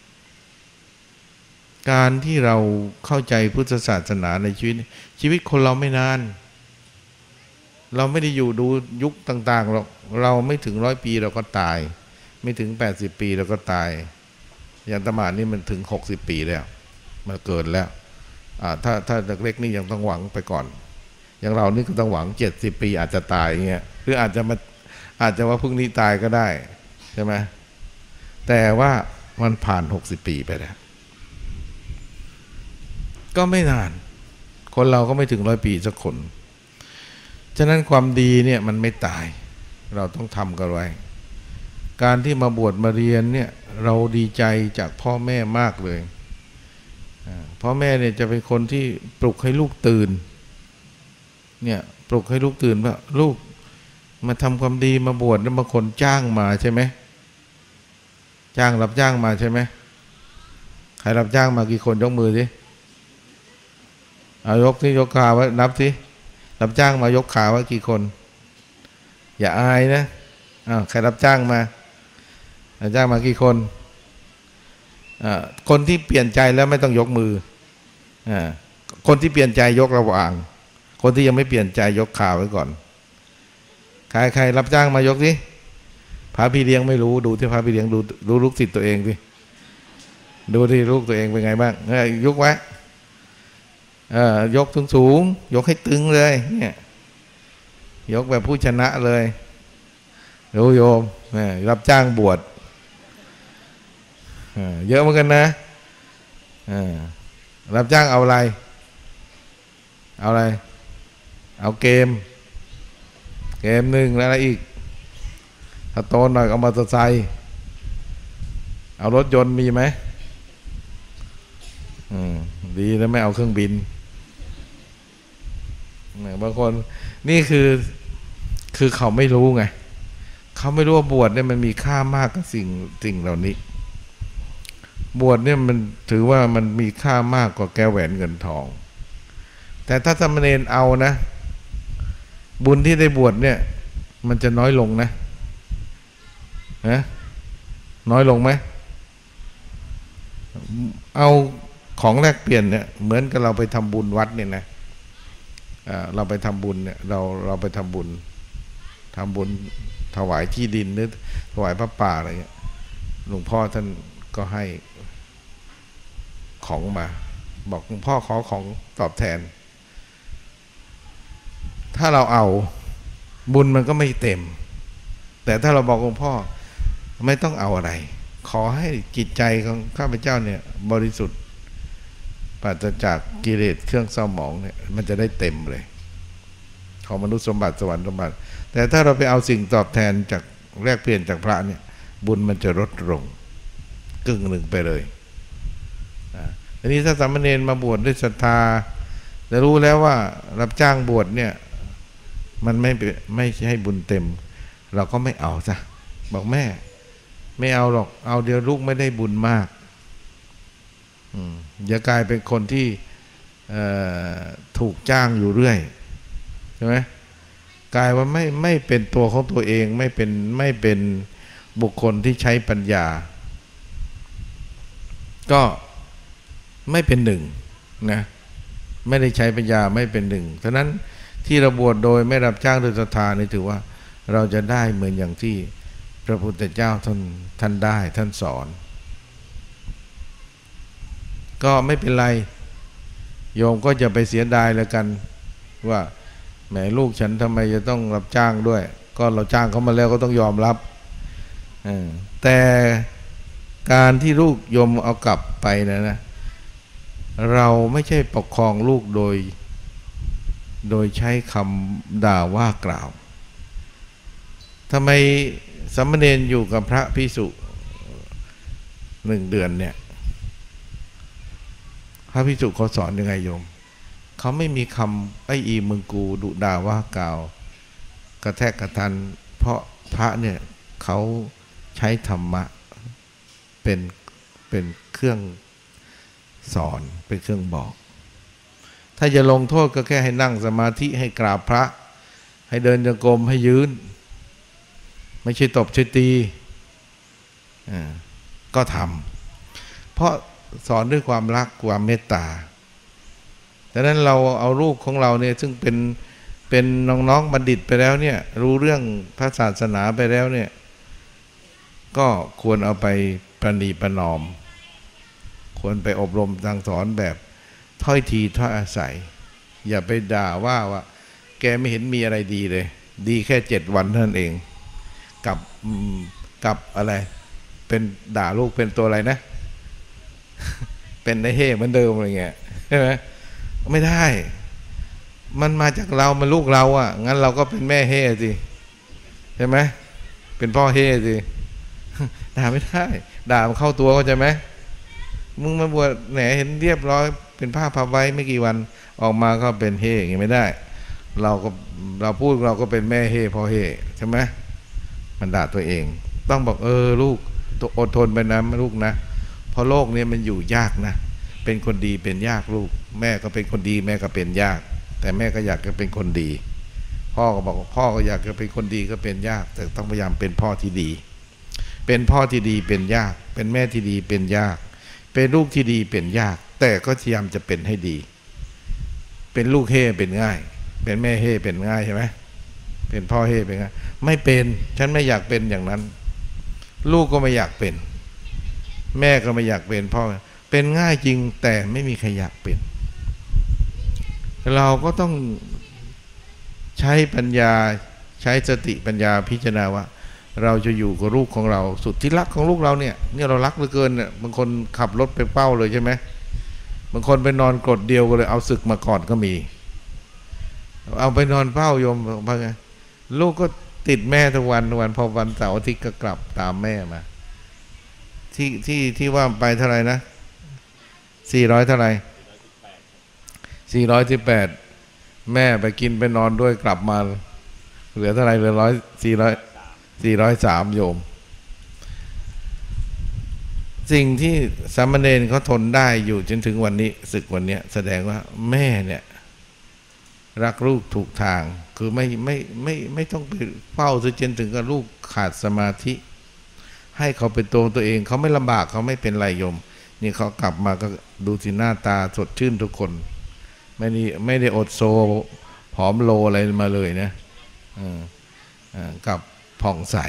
การที่เราเข้าใจพุทธศาสนาในชีวิตคนเราไม่นานเราไม่ได้อยู่ดูยุคต่างๆหรอกเราไม่ถึง100 ปีเราก็ตายไม่ถึง80 ปีเราก็ตายอย่างตมานี่มันถึง60 ปีแล้วมันเกินแล้วถ้าเล็กๆนี่ยังต้องหวังไปก่อนอย่างเรานี่ก็ต้องหวัง70 ปีอาจจะตายเงี้ยหรืออาจจะว่าพรุ่งนี้ตายก็ได้ใช่ไหมแต่ว่ามันผ่าน60 ปีไปแล้วก็ไม่นานคนเราก็ไม่ถึง100 ปีสักคนฉะนั้นความดีเนี่ยมันไม่ตายเราต้องทำกันไว้การที่มาบวชมาเรียนเนี่ยเราดีใจจากพ่อแม่มากเลยพ่อแม่เนี่ยจะเป็นคนที่ปลุกให้ลูกตื่นเนี่ยปลุกให้ลูกตื่นว่าลูกมาทำความดีมาบวชแล้วบางคนจ้างมาใช่ไหมรับจ้างมาใช่ไหมใครรับจ้างมากี่คนยกมือสิเอายกที่ยกขาไว้นับสิรับจ้างมายกขาไว้กี่คนอย่าอายนะใครรับจ้างมากี่คนคนที่เปลี่ยนใจแล้วไม่ต้องยกมือคนที่เปลี่ยนใจยกระหว่างคนที่ยังไม่เปลี่ยนใจยกขาไว้ก่อนใครรับจ้างมายกสิพระพี่เลี้ยงไม่รู้ดูที่พระพี่เลี้ยงดูลูกศิษย์ตัวเองสิดูที่ลูกตัวเองเป็นไงบ้างยกไว้ยกสูงยกให้ตึงเลยเนี่ยยกแบบผู้ชนะเลยรู้โยมรับจ้างบวชเยอะเหมือนกันนะรับจ้างเอาอะไรเอาเกมหนึ่งแล้วอะไรอีกถ้าโตหน่อยเอามอเตอร์ไซค์เอารถยนต์มีไหมดีแล้วไม่เอาเครื่องบินบางคนนี่คือเขาไม่รู้ไงเขาไม่รู้ว่าบวชเนี่ยมันมีค่ามากกับสิ่งเหล่านี้บวชเนี่ยมันถือว่ามันมีค่ามากกว่าแก้วแหวนเงินทองแต่ถ้าสามเณรเอานะบุญที่ได้บวชเนี่ยมันจะน้อยลงนะน้อยลงไหมเอาของแลกเปลี่ยนเนี่ยเหมือนกับเราไปทำบุญวัดเนี่ยนะเราไปทำบุญเนี่ยเราไปทำบุญถวายที่ดินหรือถวายพระป่าอะไรเงี้ยหลวงพ่อท่านก็ให้ของมาบอกหลวงพ่อขอของตอบแทนถ้าเราเอาบุญมันก็ไม่เต็มแต่ถ้าเราบอกหลวงพ่อไม่ต้องเอาอะไรขอให้จิตใจของข้าพเจ้าเนี่ยบริสุทธิ์ปราศจากกิเลสเครื่องเศร้าหมองเนี่ยมันจะได้เต็มเลยของมนุษย์สมบัติสวรรค์สมบัติแต่ถ้าเราไปเอาสิ่งตอบแทนจากแลกเปลี่ยนจากพระเนี่ยบุญมันจะลดลงกึ่งหนึ่งไปเลยทีนี้ถ้าสามเณรมาบวชด้วยศรัทธาแต่รู้แล้วว่ารับจ้างบวชเนี่ยมันไม่ใช่บุญเต็มเราก็ไม่เอาซะบอกแม่ไม่เอาหรอกเอาเดี๋ยวลูกไม่ได้บุญมากอย่ากลายเป็นคนที่ถูกจ้างอยู่เรื่อยใช่ไหมกลายว่าไม่เป็นตัวของตัวเองไม่เป็นบุคคลที่ใช้ปัญญาก็ไม่เป็นหนึ่งนะไม่ได้ใช้ปัญญาไม่เป็นหนึ่งฉะนั้นที่เราบวชโดยไม่รับจ้างโดยศรัทธานี่ถือว่าเราจะได้เหมือนอย่างที่พระพุทธเจ้าท่านได้ท่านสอนก็ไม่เป็นไรโยมก็จะไปเสียดายแล้วกันว่าแหมลูกฉันทำไมจะต้องรับจ้างด้วยก็เราจ้างเขามาแล้วก็ต้องยอมรับแต่การที่ลูกโยมเอากลับไปนะเราไม่ใช่ปกครองลูกโดยใช้คำด่าว่ากล่าวทำไมสามเณรอยู่กับพระภิกษุ1 เดือนเนี่ยพระภิกษุเขาสอนยังไงโยมเขาไม่มีคำไอ้อีมึงกูดุด่าว่ากล่าวกระแทกกระทันเพราะพระเนี่ยเขาใช้ธรรมะเป็นเครื่องสอนเป็นเครื่องบอกถ้าจะลงโทษก็แค่ให้นั่งสมาธิให้กราบพระให้เดินจงกรมให้ยืนไม่ใช่ตบใช่ตีก็ทำเพราะสอนด้วยความรักความเมตตาดังนั้นเราเอาลูกของเราเนี่ยซึ่งเป็นน้องๆบัณฑิตไปแล้วเนี่ยรู้เรื่องพระศาสนาไปแล้วเนี่ยก็ควรเอาไปประนีประนอมควรไปอบรมสั่งสอนแบบถ้อยทีถ้อยอาศัยอย่าไปด่าว่าแกไม่เห็นมีอะไรดีเลยดีแค่7 วันเท่านั้นเองกับอะไรเป็นด่าลูกเป็นตัวอะไรนะเป็นไอ้เฮ่เหมือนเดิมอะไรเงี้ยใช่ไหมไม่ได้มันมาจากเรามันลูกเราอ่ะงั้นเราก็เป็นแม่เฮ่สิใช่ไหมเป็นพ่อเฮ่สิด่าไม่ได้ด่ามันเข้าตัวเข้าใจไหมมึงมาบวชแหนเห็นเรียบร้อยเป็นผ้าพับไว้ไม่กี่วันออกมาก็เป็นเฮ่อย่างงี้ไม่ได้เราพูดเราก็เป็นแม่เฮ่พ่อเฮ่ใช่ไหมมันด่าตัวเองต้องบอกลูกอดทนไปนะลูกนะเพราะโลกนี้มันอยู่ยากนะเป็นคนดีเป็นยากลูกแม่ก็เป็นคนดีแม่ก็เป็นยากแต่แม่ก็อยากจะเป็นคนดีพ่อก็บอกพ่อก็อยากจะเป็นคนดีก็เป็นยากแต่ต้องพยายามเป็นพ่อที่ดีเป็นพ่อที่ดีเป็นยากเป็นแม่ที่ดีเป็นยากเป็นลูกที่ดีเป็นยากแต่ก็พยายามจะเป็นให้ดีเป็นลูกเฮ่เป็นง่ายเป็นแม่เฮ่เป็นง่ายใช่ไหมเป็นพ่อเฮ่เป็นง่ายไม่เป็นฉันไม่อยากเป็นอย่างนั้นลูกก็ไม่อยากเป็นแม่ก็ไม่อยากเป็นพ่อเป็นง่ายจริงแต่ไม่มีใครอยากเป็นเราก็ต้องใช้ปัญญาใช้สติปัญญาพิจารณาว่าเราจะอยู่กับลูกของเราสุดที่รักของลูกเราเนี่ยเรารักเหลือเกินเนี่ยบางคนขับรถไปเป้าเลยใช่ไหมบางคนไปนอนกรดเดียวก็เลยเอาศึกมาก่อนก็มีเอาไปนอนเป้าโยมว่าไงลูกก็ติดแม่ทุกวันพอวันเสาร์อาทิตย์ก็กลับตามแม่มาที่ว่าไปเท่าไหร่นะ400เท่าไหร่418แม่ไปกินไปนอนด้วยกลับมาเหลือเท่าไหร่เหลือ403โยมสิ่งที่สามเณรเขาทนได้อยู่จนถึงวันนี้ศึกวันนี้แสดงว่าแม่เนี่ยรักลูกถูกทางคือไม่ต้องไปเฝ้าจนถึงกับลูกขาดสมาธิให้เขาเป็นตัวเองเขาไม่ลำบากเขาไม่เป็นไรโยมนี่เขากลับมาก็ดูสิหน้าตาสดชื่นทุกคนไม่ได้อดโซผอมโลอะไรมาเลยนะกับผ่องใส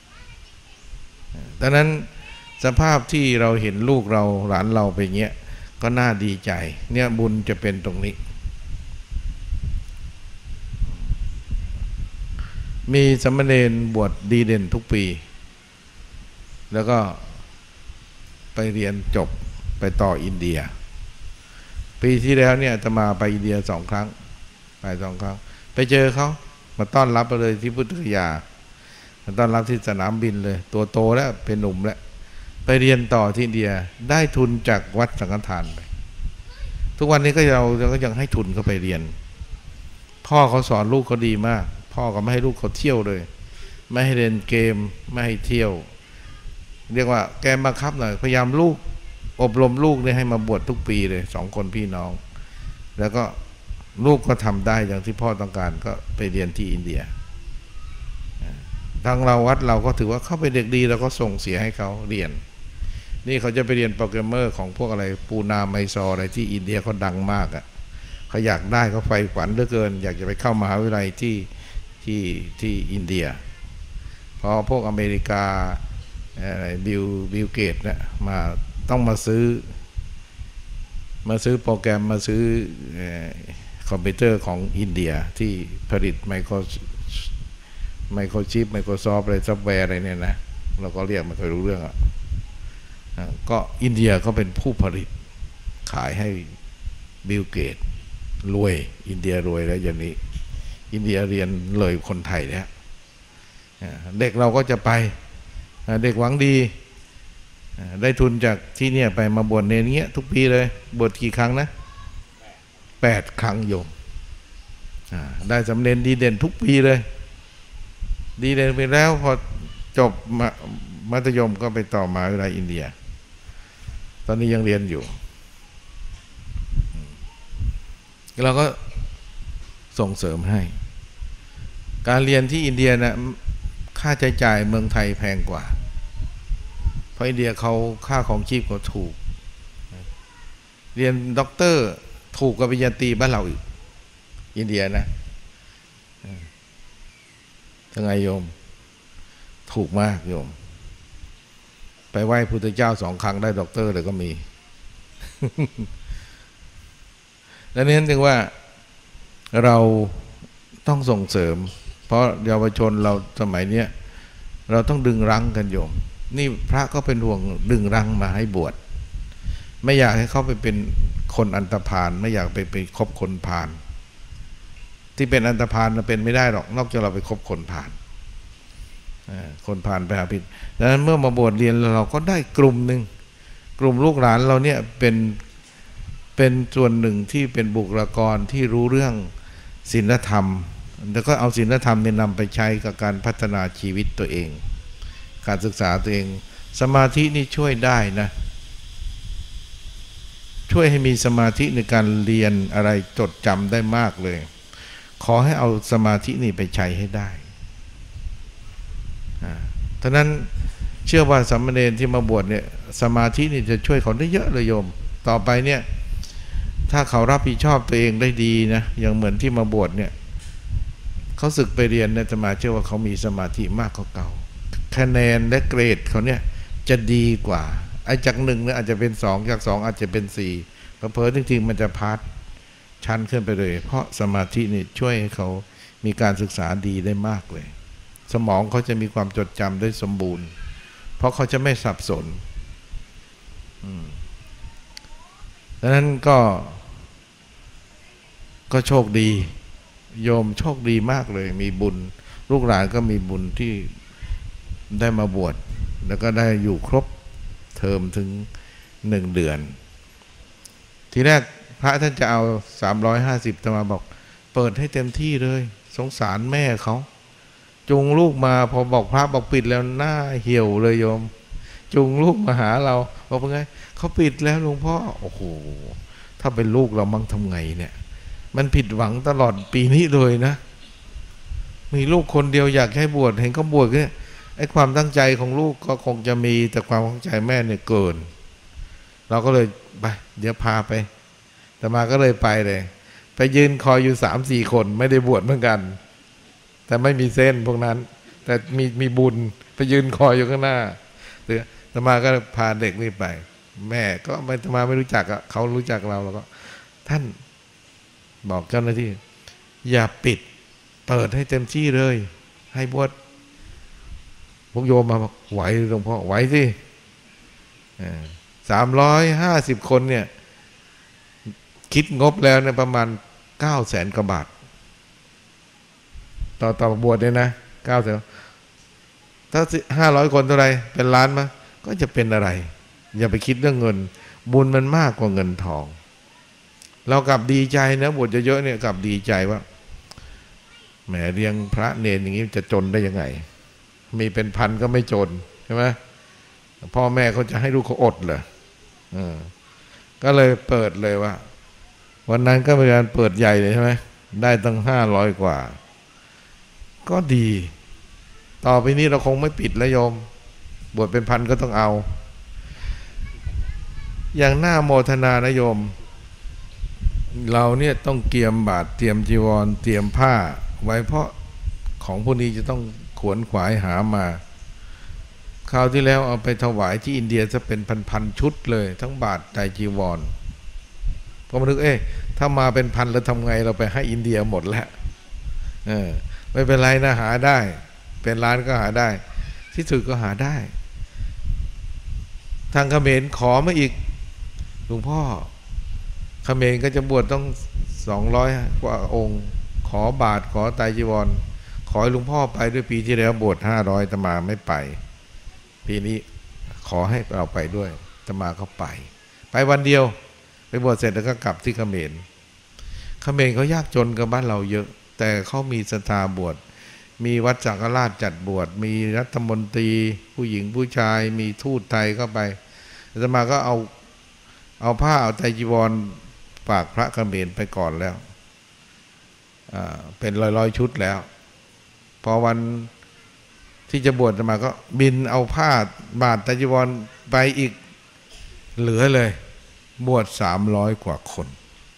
ดังนั้นสภาพที่เราเห็นลูกเราหลานเราไปเงี้ยก็น่าดีใจเนี่ยบุญจะเป็นตรงนี้มีสามเณรบวชดีเด่นทุกปีแล้วก็ไปเรียนจบไปต่ออินเดียปีที่แล้วเนี่ยจะมาไปอินเดีย2 ครั้งไป2 ครั้งไปเจอเขามาต้อนรับเลยที่พุทธคยามาต้อนรับที่สนามบินเลยตัวโตแล้วเป็นหนุ่มแล้วไปเรียนต่อที่อินเดียได้ทุนจากวัดสังฆทานไปทุกวันนี้ก็เราก็ยังให้ทุนเขาไปเรียนพ่อเขาสอนลูกเขาดีมากพ่อก็ไม่ให้ลูกเขาเที่ยวเลยไม่ให้เล่นเกมไม่ให้เที่ยวเรียกว่าแกบังคับหน่อยพยายามลูกอบรมลูกเนี่ยให้มาบวชทุกปีเลย2 คนพี่น้องแล้วก็ลูกก็ทำได้อย่างที่พ่อต้องการก็ไปเรียนที่อินเดียทางเราวัดเราก็ถือว่าเขาเป็นเด็กดีเราก็ส่งเสียให้เขาเรียนนี่เขาจะไปเรียนโปรแกรมเมอร์ของพวกอะไรปูนาไมซออะไรที่อินเดียเขาดังมากอ่ะเขาอยากได้เขาใฝ่ฝันเหลือเกินอยากจะไปเข้ามหาวิทยาลัยที่อินเดียเพราะพวกอเมริกาอะไรบิลเกตเนี่ยมาต้องมาซื้อโปรแกรมมาซื้อคอมพิวเตอร์ของอินเดียที่ผลิตไมโครชิป Microsoft อะไรซอฟต์แวร์อะไรเนี่ยนะเราก็เรียกไม่ค่อยรู้เรื่องก็อินเดียก็เป็นผู้ผลิตขายให้บิลเกตรวยอินเดียรวยแล้วอย่างนี้อินเดียเรียนเลยคนไทยแล้วเด็กเราก็จะไปเด็กหวังดีได้ทุนจากที่เนี่ยไปมาบวชเนรเงี้ยทุกปีเลยบวชกี่ครั้งนะ8 ครั้งโยมได้สำเร็จดีเด่นทุกปีเลยดีเด่นไปแล้วพอจบมัธยมก็ไปต่อมหาวิทยาลัยอินเดียตอนนี้ยังเรียนอยู่เราก็ส่งเสริมให้การเรียนที่อินเดียนะค่าใช้จ่ายเมืองไทยแพงกว่าเพราะอินเดียเขาค่าของชีพเขาถูกเรียนด็อกเตอร์ถูกกว่าปริญญาตรีบ้านเราอีกอินเดียนะทั้งไงโยมถูกมากโยมไปไหว้พุทธเจ้า2 ครั้งได้ด็อกเตอร์เลยก็มี ดังนั้นจึงว่าเราต้องส่งเสริมเพราะเยาวชนเราสมัยเนี้ยเราต้องดึงรั้งกันโยมนี่พระก็เป็นห่วงดึงรั้งมาให้บวชไม่อยากให้เขาไปเป็นคนอันธพาลไม่อยากไปคบคนพาลที่เป็นอันธพาลเป็นไม่ได้หรอกนอกจากเราไปคบคนพาลคนพาลไปหาผิดดังนั้นเมื่อมาบวชเรียนเราก็ได้กลุ่มหนึ่งกลุ่มลูกหลานเราเนี่ยเป็นส่วนหนึ่งที่เป็นบุคลากรที่รู้เรื่องศีลธรรมแล้วก็เอาศีลธรรมเนี่ยนำไปใช้กับการพัฒนาชีวิตตัวเองการศึกษาตัวเองสมาธินี่ช่วยได้นะช่วยให้มีสมาธิในการเรียนอะไรจดจำได้มากเลยขอให้เอาสมาธินี่ไปใช้ให้ได้ฉะนั้นเชื่อว่าสามเณรที่มาบวชเนี่ยสมาธินี่จะช่วยเขาได้เยอะเลยโยมต่อไปเนี่ยถ้าเขารับผิดชอบตัวเองได้ดีนะอย่างเหมือนที่มาบวชเนี่ยเขาศึกไปเรียนเนี่ยจะมาเชื่อว่าเขามีสมาธิมากกว่าเก่าคะแนนและเกรดเขาเนี่ยจะดีกว่าไอ้จาก1เนี่ยอาจจะเป็น2จาก2อาจจะเป็น4เผลอๆจริงๆมันจะพาสชั้นขึ้นไปเลยเพราะสมาธินี่ช่วยให้เขามีการศึกษาดีได้มากเลยสมองเขาจะมีความจดจำได้สมบูรณ์เพราะเขาจะไม่สับสนดังนั้นก็โชคดีโยมโชคดีมากเลยมีบุญลูกหลานก็มีบุญที่ได้มาบวชแล้วก็ได้อยู่ครบเทอมถึง1 เดือนทีแรกพระท่านจะเอา350แต่มาบอกเปิดให้เต็มที่เลยสงสารแม่เขาจูงลูกมาพอบอกพระบอกปิดแล้วหน้าเหี่ยวเลยโยมจูงลูกมาหาเราบอกเป็นไงเขาปิดแล้วหลวงพ่อโอ้โหถ้าเป็นลูกเรามั่งทำไงเนี่ยมันผิดหวังตลอดปีนี้เลยนะมีลูกคนเดียวอยากให้บวชเห็นเขาบวชเนี่ยไอ้ความตั้งใจของลูกก็คงจะมีแต่ความตั้งใจแม่เนี่ยเกินเราก็เลยไปเดี๋ยวพาไปแต่มาก็เลยไปเลยไปยืนคอยอยู่3-4 คนไม่ได้บวชเหมือนกันแต่ไม่มีเส้นพวกนั้นแต่มีบุญไปยืนคอยอยู่ข้างหน้าแต่มาก็พาเด็กนี่ไปแม่ก็ไม่รู้จักเขารู้จักเราแล้วก็ท่านบอกเจ้าหน้าที่อย่าปิดเปิดให้เต็มที่เลยให้บวชพวกโยมมาบอกไหวหลวงพ่อไหวสิ350 คนเนี่ยคิดงบแล้วเนี่ยประมาณ900,000 กว่าบาทต่อบวชเนี่ยนะ900,000ถ้า500 คนเท่าไรเป็นล้านมั้ยก็จะเป็นอะไรอย่าไปคิดเรื่องเงินบุญมันมากกว่าเงินทองเรากลับดีใจนะบวชเยอะๆเนี่ยกลับดีใจว่าแหมเลี้ยงพระเนรอย่างนี้จะจนได้ยังไงมีเป็นพันก็ไม่จนใช่ไหมพ่อแม่เขาจะให้ลูกเขาอดเหรอก็เลยเปิดเลยว่าวันนั้นก็เป็นการเปิดใหญ่เลยใช่ไหมได้ตั้ง500 กว่าก็ดีต่อไปนี้เราคงไม่ปิดแล้วโยมบวชเป็นพันก็ต้องเอาอย่างหน้าโมทนานะโยมเราเนี่ยต้องเตรียมบาตรเตรียมจีวรเตรียมผ้าไว้เพราะของพวกนี้จะต้องขวนขวายหามาคราวที่แล้วเอาไปถวายที่อินเดียจะเป็นพันชุดเลยทั้งบาตรไตรจีวรพอมานึกถ้ามาเป็นพันแล้วทำไงเราไปให้อินเดียหมดแล้วไม่เป็นไรนะหาได้เป็นล้านก็หาได้ที่สุดก็หาได้ทางเขมรขอมาอีกหลวงพ่อเขมรก็จะบวชต้อง200 กว่าองค์ขอบาตรขอไตรจีวรขอให้หลวงพ่อไปด้วยปีที่แล้วบวช500อาตมาไม่ไปปีนี้ขอให้เราไปด้วยอาตมาก็ไปวันเดียวไปบวชเสร็จแล้วก็กลับที่เขมรเขายากจนกับบ้านเราเยอะแต่เขามีศรัทธาบวชมีวัดจักรราชจัดบวชมีรัฐมนตรีผู้หญิงผู้ชายมีทูตไทยเข้าไปอาตมาก็เอาผ้าเอาไตรจีวรฝากพระเขมรไปก่อนแล้วเป็นร้อยชุดแล้วพอวันที่จะบวชอาตมาก็บินเอาผ้าบาตรไตรจีวรไปอีกเหลือเลยบวช300 กว่าคน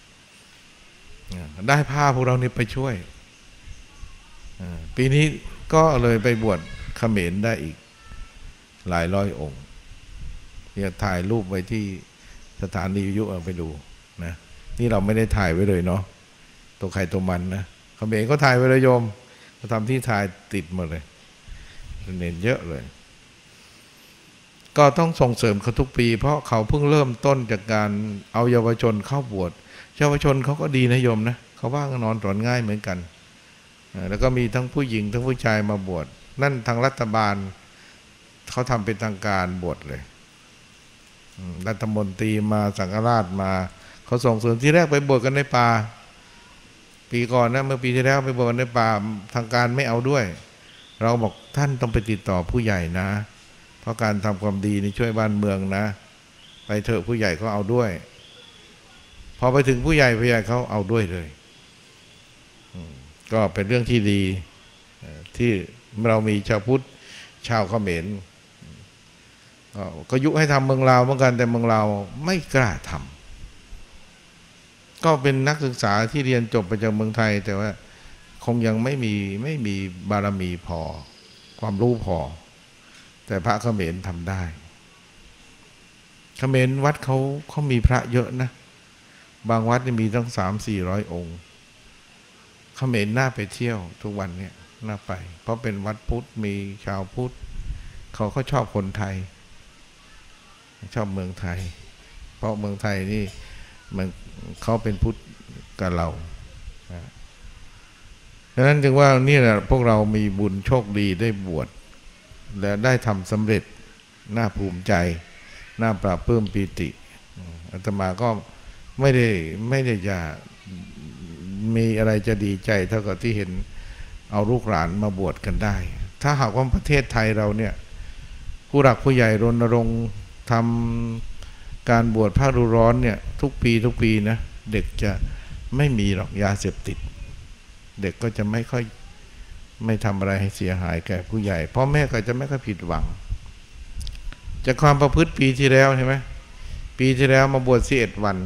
ได้ผ้าพวกเรานี่ไปช่วยปีนี้ก็เลยไปบวชเขมรได้อีกหลายร้อยองค์เนี่ยถ่ายรูปไว้ที่สถานีวิทยุเอาไปดูนะนี่เราไม่ได้ถ่ายไว้เลยเนาะตัวใครตัวมันนะเขมรก็ถ่ายไว้เลยโยมเขาทำที่ถ่ายติดหมดเลยเน้นเยอะเลยก็ต้องส่งเสริมเขาทุกปีเพราะเขาเพิ่งเริ่มต้นจากการเอาเยาวชนเข้าบวชเยาวชนเขาก็ดีนะโยมนะเขาว่างนอนสอนง่ายเหมือนกันแล้วก็มีทั้งผู้หญิงทั้งผู้ชายมาบวชนั่นทางรัฐบาลเขาทำเป็นทางการบวชเลยรัฐมนตรีมาสังฆราชมาเขาส่งเสริมที่แรกไปบวชกันในป่าปีก่อนนะเมื่อปีที่แล้วไปบวชกันในป่าทางการไม่เอาด้วยเราบอกท่านต้องไปติดต่อผู้ใหญ่นะเพราะการทำความดีนี่ช่วยบ้านเมืองนะไปเถอะผู้ใหญ่เขาเอาด้วยพอไปถึงผู้ใหญ่เขาเอาด้วยเลยก็เป็นเรื่องที่ดีที่เรามีชาวพุทธชาวเขมรก็ยุให้ทำเมืองลาวเหมือนกันแต่เมืองลาวไม่กล้าทำก็เป็นนักศึกษาที่เรียนจบไปจากเมืองไทยแต่ว่าคงยังไม่มีบารมีพอความรู้พอแต่พระเขมรทำได้เขมรวัดเขามีพระเยอะนะบางวัดมีตั้ง300-400 องค์เขมรน่าไปเที่ยวทุกวันเนี่ยน่าไปเพราะเป็นวัดพุทธมีชาวพุทธเขาก็ชอบคนไทยชอบเมืองไทยเพราะเมืองไทยนี่มันเขาเป็นพุทธกับเราดังนั้นจึงว่านี่แหละพวกเรามีบุญโชคดีได้บวชและได้ทำสำเร็จน่าภูมิใจน่าปราบปลื้มปีติอาตมาก็ไม่ได้จะมีอะไรจะดีใจเท่ากับที่เห็นเอาลูกหลานมาบวชกันได้ถ้าหากว่าประเทศไทยเราเนี่ยผู้หลักผู้ใหญ่รณรงค์ทำการบวชภาคฤดูร้อนเนี่ยทุกปีนะเด็กจะไม่มีหรอกยาเสพติดเด็กก็จะไม่ทำอะไรให้เสียหายแก่ผู้ใหญ่พ่อแม่ก็จะไม่ค่อยผิดหวังจากความประพฤติปีที่แล้วใช่ไหมปีที่แล้วมาบวช11 วัน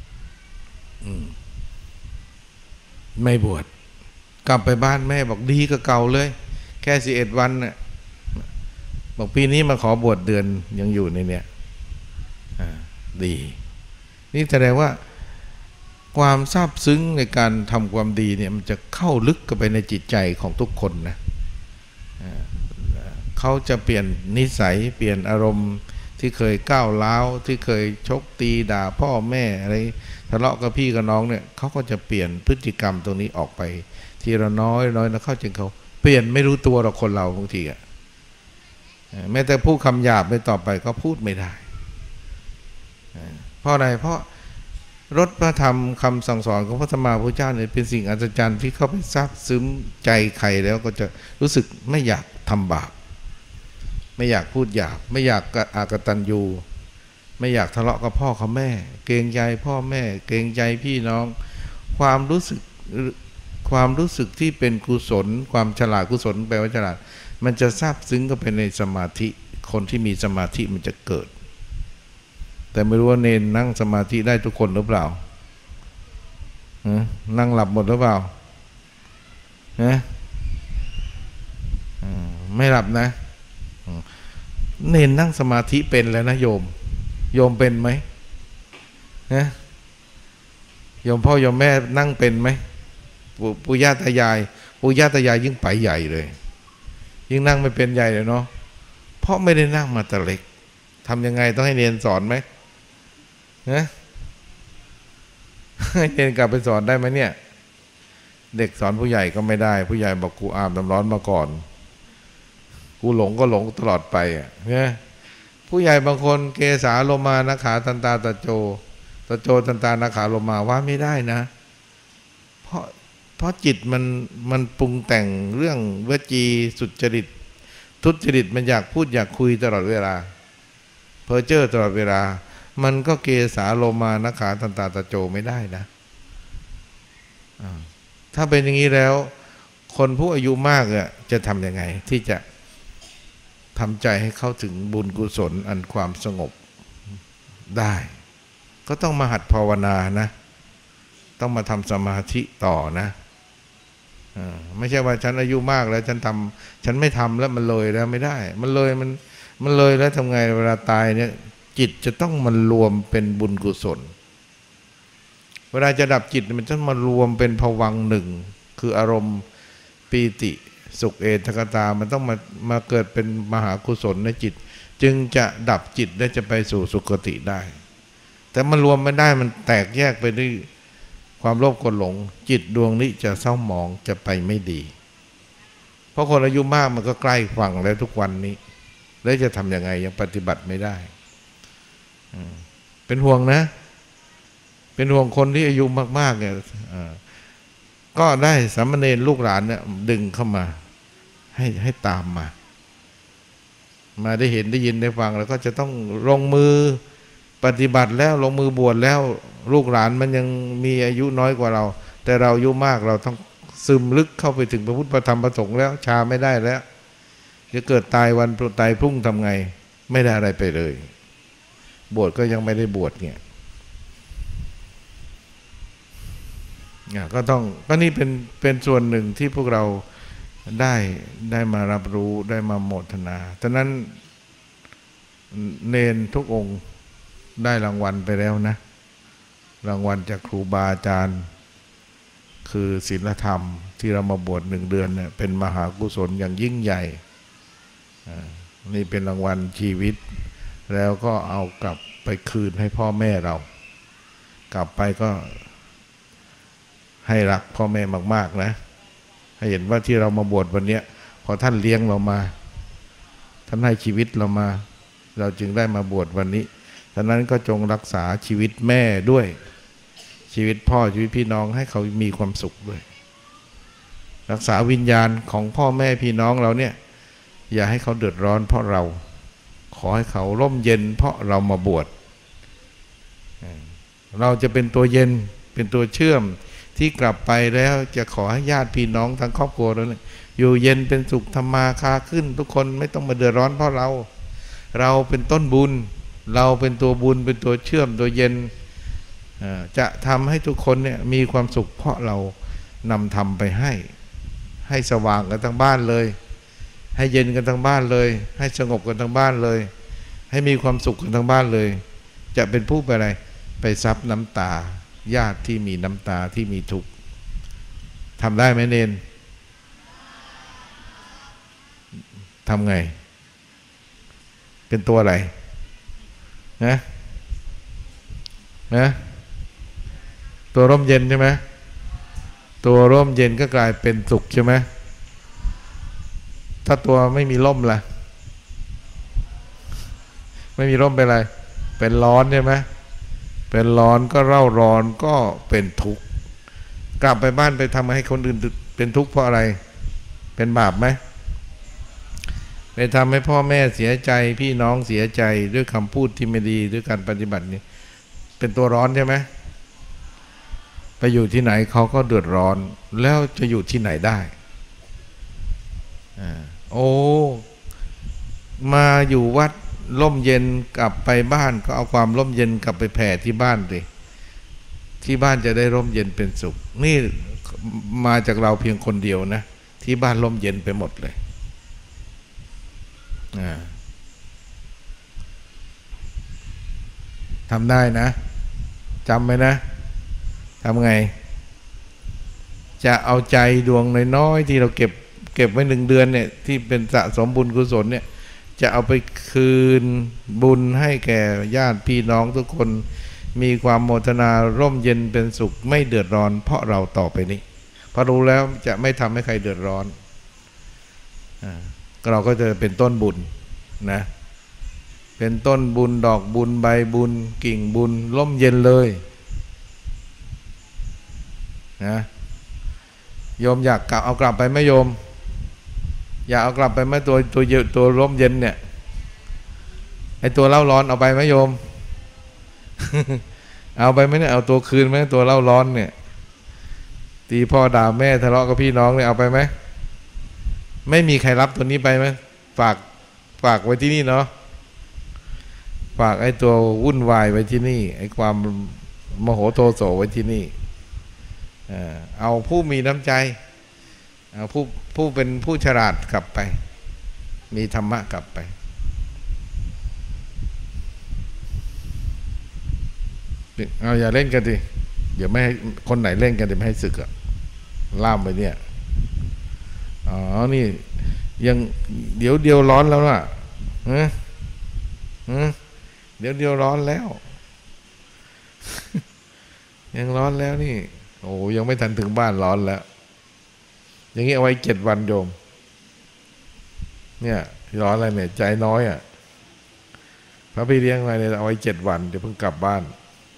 ไม่บวชกลับไปบ้านแม่บอกดีก็เก่าเลยแค่11 วันน่ะบอกปีนี้มาขอบวชเดือนยังอยู่ในเนี้ยดีนี่แสดงว่าความซาบซึ้งในการทำความดีเนี่ยมันจะเข้าลึกเข้าไปในจิตใจของทุกคนนะเขาจะเปลี่ยนนิสัยเปลี่ยนอารมณ์ที่เคยก้าวร้าวที่เคยชกตีด่าพ่อแม่อะไรทะเลาะกับพี่กับน้องเนี่ยเขาก็จะเปลี่ยนพฤติกรรมตรงนี้ออกไปทีละน้อยแล้วเข้าจริงเขาเปลี่ยนไม่รู้ตัวหรอกคนเราบางทีอ่ะแม้แต่พูดคำหยาบไม่ต่อไปก็พูดไม่ได้เพราะอะไรเพราะรสพระธรรมคำสั่งสอนของพระสัมมาสัมพุทธเจ้าเนี่ยเป็นสิ่งอัศจรรย์ที่เข้าไปซาบซึ้งใจใครแล้วก็จะรู้สึกไม่อยากทำบาปไม่อยากพูดหยาบไม่อยากอากตัญญูไม่อยากทะเลาะกับพ่อกับแม่เกรงใจพ่อแม่เกรงใจพี่น้องความรู้สึกที่เป็นกุศลความฉลาดกุศลแปลว่าฉลาดมันจะซาบซึ้งเข้าไปในสมาธิคนที่มีสมาธิมันจะเกิดแต่ไม่รู้ว่าเนนนั่งสมาธิได้ทุกคนหรือเปล่านั่งหลับหมดหรือเปล่าไม่หลับนะเนนนั่งสมาธิเป็นแล้วนะโยมเป็นไหมโยมพ่อโยมแม่นั่งเป็นไหมปู่ย่าตายายยิ่งไปใหญ่เลยยิ่งนั่งไม่เป็นใหญ่เลยเนาะเพราะไม่ได้นั่งมาแต่เล็กทำยังไงต้องให้เนนสอนไหมให้เนนกลับไปสอนได้ไหมเนี่ยเด็กสอนผู้ใหญ่ก็ไม่ได้ผู้ใหญ่บอกกูอาบน้ำร้อนมาก่อนกูหลงก็หลงตลอดไปเนี่ยผู้ใหญ่บางคนเกสาโลมานาขาทันตาตะโจทันตานาขาโลมาว่าไม่ได้นะเพราะจิตมันปรุงแต่งเรื่องวจีสุจริตทุจริตมันอยากพูดอยากคุยตลอดเวลาเพ้อเจ้อตลอดเวลามันก็เกสาโลมานาขาทันตาตะโจไม่ได้นะถ้าเป็นอย่างนี้แล้วคนผู้อายุมากจะทำยังไงที่จะทำใจให้เข้าถึงบุญกุศลอันความสงบได้ก็ต้องมาหัดภาวนานะต้องมาทำสมาธิต่อนะไม่ใช่ว่าฉันอายุมากแล้วฉันไม่ทำแล้วมันเลยแล้วไม่ได้มันเลยแล้วทำไงเวลาตายเนี่ยจิตจะต้องมันรวมเป็นบุญกุศลเวลาจะดับจิตมันต้องมารวมเป็นภวังค์หนึ่งคืออารมณ์ปีติสุขเอตกตามันต้องมาเกิดเป็นมหากุศลในจิตจึงจะดับจิตและจะไปสู่สุคติได้แต่มันรวมไม่ได้มันแตกแยกไปด้วยความโลภโกรธหลงจิตดวงนี้จะเศร้าหมองจะไปไม่ดีเพราะคนอายุมากมันก็ใกล้ฝั่งแล้วทุกวันนี้แล้วจะทำยังไงยังปฏิบัติไม่ได้เป็นห่วงนะเป็นห่วงคนที่อายุมากๆเนี่ยก็ได้สามเณรลูกหลานเนี่ยดึงเข้ามาให้ตามมาได้เห็นได้ยินได้ฟังแล้วก็จะต้องลงมือปฏิบัติแล้วลงมือบวชแล้วลูกหลานมันยังมีอายุน้อยกว่าเราแต่เราอายุมากเราต้องซึมลึกเข้าไปถึงพระพุทธพระธรรมพระสงฆ์แล้วช้าไม่ได้แล้วจะเกิดตายวันตายพรุ่งทำไงไม่ได้อะไรไปเลยบวชก็ยังไม่ได้บวชเนี่ยก็นี่เป็นส่วนหนึ่งที่พวกเราได้มารับรู้ได้มาโมทนาฉะนั้นเนนทุกองค์ได้รางวัลไปแล้วนะรางวัลจากครูบาอาจารย์คือศีลธรรมที่เรามาบวช1 เดือนเนี่ยเป็นมหากุศลอย่างยิ่งใหญ่นี่เป็นรางวัลชีวิตแล้วก็เอากลับไปคืนให้พ่อแม่เรากลับไปก็ให้รักพ่อแม่มากๆนะให้เห็นว่าที่เรามาบวชวันนี้พอท่านเลี้ยงเรามาท่านให้ชีวิตเรามาเราจึงได้มาบวชวันนี้ฉะนั้นก็จงรักษาชีวิตแม่ด้วยชีวิตพ่อชีวิตพี่น้องให้เขามีความสุขด้วยรักษาวิญญาณของพ่อแม่พี่น้องเราเนี่ยอย่าให้เขาเดือดร้อนเพราะเราขอให้เขาร่มเย็นเพราะเรามาบวชเราจะเป็นตัวเย็นเป็นตัวเชื่อมที่กลับไปแล้วจะขอให้ญาติพี่น้องทั้งครอบครัวเราอยู่เย็นเป็นสุขทำมาค้าขึ้นทุกคนไม่ต้องมาเดือดร้อนเพราะเราเป็นต้นบุญเราเป็นตัวบุญเป็นตัวเชื่อมตัวเย็นจะทำให้ทุกคนเนี่ยมีความสุขเพราะเรานำธรรมไปให้สว่างกันทั้งบ้านเลยให้เย็นกันทั้งบ้านเลยให้สงบกันทั้งบ้านเลยให้มีความสุขกันทั้งบ้านเลยจะเป็นผู้ไปอะไรไปซับน้ำตาญาติที่มีน้ำตาที่มีทุกข์ทำได้ไหมเนนทำไงเป็นตัวอะไรนะตัวร่มเย็นใช่ไหมตัวร่มเย็นก็กลายเป็นสุขใช่ไหมถ้าตัวไม่มีร่มล่ะไม่มีร่มเป็นอะไรเป็นร้อนใช่ไหมเป็นร้อนก็เร่าร้อนก็เป็นทุกข์กลับไปบ้านไปทำให้คนอื่นเป็นทุกข์เพราะอะไรเป็นบาปไหมไปทำให้พ่อแม่เสียใจพี่น้องเสียใจด้วยคำพูดที่ไม่ดีด้วยการปฏิบัตินี้เป็นตัวร้อนใช่ไหมไปอยู่ที่ไหนเขาก็เดือดร้อนแล้วจะอยู่ที่ไหนได้โอ้มาอยู่วัดร่มเย็นกลับไปบ้านก็เอาความร่มเย็นกลับไปแผ่ที่บ้านดิที่บ้านจะได้ร่มเย็นเป็นสุขนี่มาจากเราเพียงคนเดียวนะที่บ้านร่มเย็นไปหมดเลยทำได้นะจำไว้นะทำไงจะเอาใจดวงน้อยๆที่เราเก็บไว้1 เดือนเนี่ยที่เป็นสะสมบุญกุศลเนี่ยจะเอาไปคืนบุญให้แก่ญาติพี่น้องทุกคนมีความโมทนาร่มเย็นเป็นสุขไม่เดือดร้อนเพราะเราต่อไปนี้พอรู้แล้วจะไม่ทำให้ใครเดือดร้อนเราก็จะเป็นต้นบุญนะเป็นต้นบุญดอกบุญใบบุญกิ่งบุญร่มเย็นเลยนะโยมอยากเอากลับไปไหมโยมอยากเอากลับไปไหมตัวร่มเย็นเนี่ยไอตัวเล่าร้อนเอาไปไหมโยม เอาไปไหมเนี่ยเอาตัวคืนไหมตัวเล่าร้อนเนี่ยตีพ่อด่าแม่ทะเลาะกับพี่น้องเนี่ยเอาไปไหมไม่มีใครรับตัวนี้ไปไหมฝากไว้ที่นี่เนาะฝากไอ้ตัววุ่นวายไว้ที่นี่ไอ้ความโมโหโทโสไว้ที่นี่เอาผู้มีน้ำใจเอาผู้เป็นผู้ฉลาดกลับไปมีธรรมะกลับไปเอาอย่าเล่นกันดิเดี๋ยวไม่ให้คนไหนเล่นกันเดี๋ยวไม่ให้ศึกอะล่ามไปเนี่ยอ๋อนี่ยังเดี๋ยวร้อนแล้วน่ะเดี๋ยวร้อนแล้ว ยังร้อนแล้วนี่โอ้ยังไม่ทันถึงบ้านร้อนแล้วอย่างนี้เอาไว้7 วันโยมเนี่ยร้อนอะไรเนี่ยใจน้อยอ่ะพระพี่เลี้ยงมาเนี่ยเอาไว้7 วันเดี๋ยวเพิ่งกลับบ้าน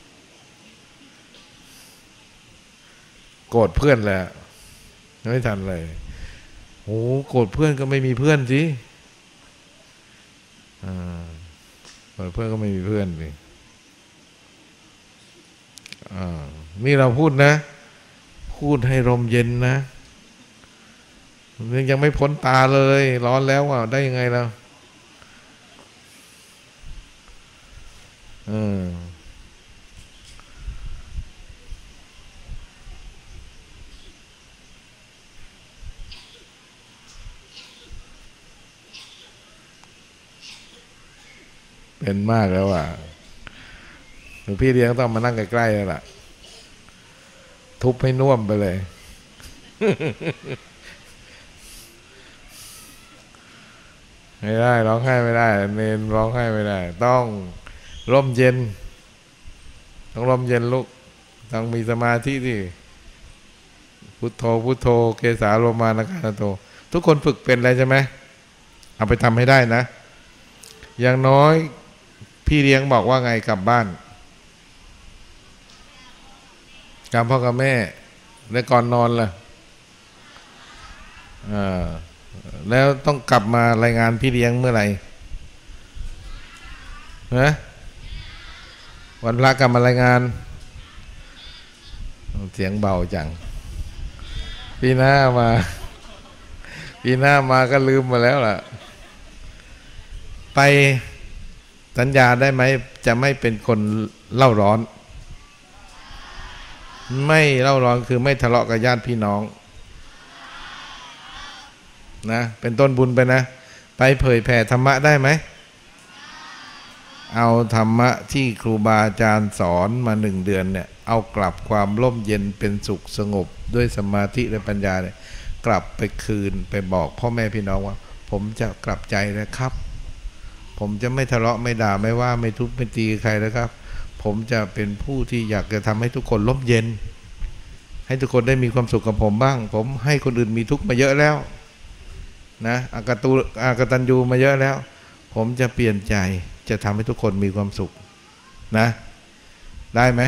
โกรธเพื่อนแล้วไม่ทันเลยโอ้โกรธเพื่อนก็ไม่มีเพื่อนสิโกรธเพื่อนก็ไม่มีเพื่อนสินี่เราพูดนะพูดให้ลมเย็นนะยังไม่พ้นตาเลยร้อนแล้วอ่ะได้ยังไงเราเป็นมากแล้วอ่ะหลวงพี่เลี้ยงต้องมานั่งใกล้ๆแล้วล่ะทุบให้น่วมไปเลย ไม่ได้ร้องไห้ไม่ได้เนนร้องไห้ไม่ได้ต้องร่มเย็นต้องร่มเย็นลูกต้องมีสมาธิที่พุทโธพุทโธเกสาโลมานะคาโตทุกคนฝึกเป็นอะไรใช่ไหมเอาไปทำให้ได้นะอย่างน้อยพี่เลี้ยงบอกว่าไงกลับบ้านกลับพ่อกับแม่แล้วก่อนนอนล่ะแล้วต้องกลับมารายงานพี่เลี้ยงเมื่อไหร่นะวันพระกลับมารายงานเสียงเบาจังปีหน้ามาก็ลืมมาแล้วล่ะไปสัญญาได้ไหมจะไม่เป็นคนเล่าร้อนไม่เล่าร้อนคือไม่ทะเลาะกับญาติพี่น้องนะเป็นต้นบุญไปนะไปเผยแผ่ธรรมะได้ไหมเอาธรรมะที่ครูบาอาจารย์สอนมา1 เดือนเนี่ยเอากลับความร่มเย็นเป็นสุขสงบด้วยสมาธิและปัญญาเนี่ยกลับไปคืนไปบอกพ่อแม่พี่น้องว่าผมจะกลับใจแล้วครับผมจะไม่ทะเลาะไม่ด่าไม่ว่าไม่ทุบไม่ตีใครแล้วครับผมจะเป็นผู้ที่อยากจะทำให้ทุกคนร่มเย็นให้ทุกคนได้มีความสุขกับผมบ้างผมให้คนอื่นมีทุกข์มาเยอะแล้วนะอากตัญญูมาเยอะแล้วผมจะเปลี่ยนใจจะทำให้ทุกคนมีความสุขนะได้ไหม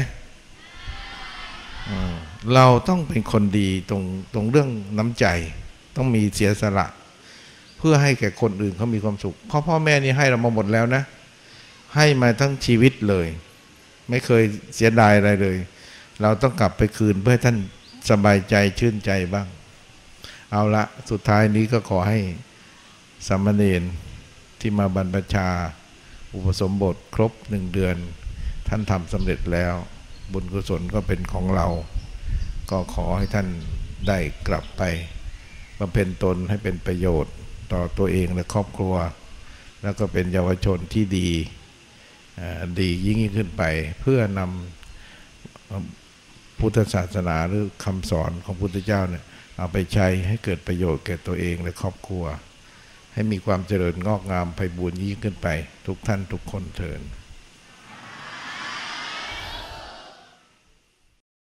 เราต้องเป็นคนดีตรงเรื่องน้ำใจต้องมีเสียสละเพื่อให้แก่คนอื่นเขามีความสุขเพราะพ่อแม่นี่ให้เรามาหมดแล้วนะให้มาทั้งชีวิตเลยไม่เคยเสียดายอะไรเลยเราต้องกลับไปคืนเพื่อให้ท่านสบายใจชื่นใจบ้างเอาละสุดท้ายนี้ก็ขอให้สามเณรที่มาบรรพชาอุปสมบทครบ1 เดือนท่านทำสำเร็จแล้วบุญกุศลก็เป็นของเราก็ขอให้ท่านได้กลับไปบำเพ็ญตนให้เป็นประโยชน์ต่อตัวเองและครอบครัวแล้วก็เป็นเยาวชนที่ดียิ่งขึ้นไปเพื่อนำพุทธศาสนาหรือคำสอนของพุทธเจ้าเนี่ยเอาไปใช้ให้เกิดประโยชน์แก่ตัวเองและครอบครัวให้มีความเจริญงอกงามไพบูลย์ยิ่งขึ้นไปทุกท่านทุกคนเถิด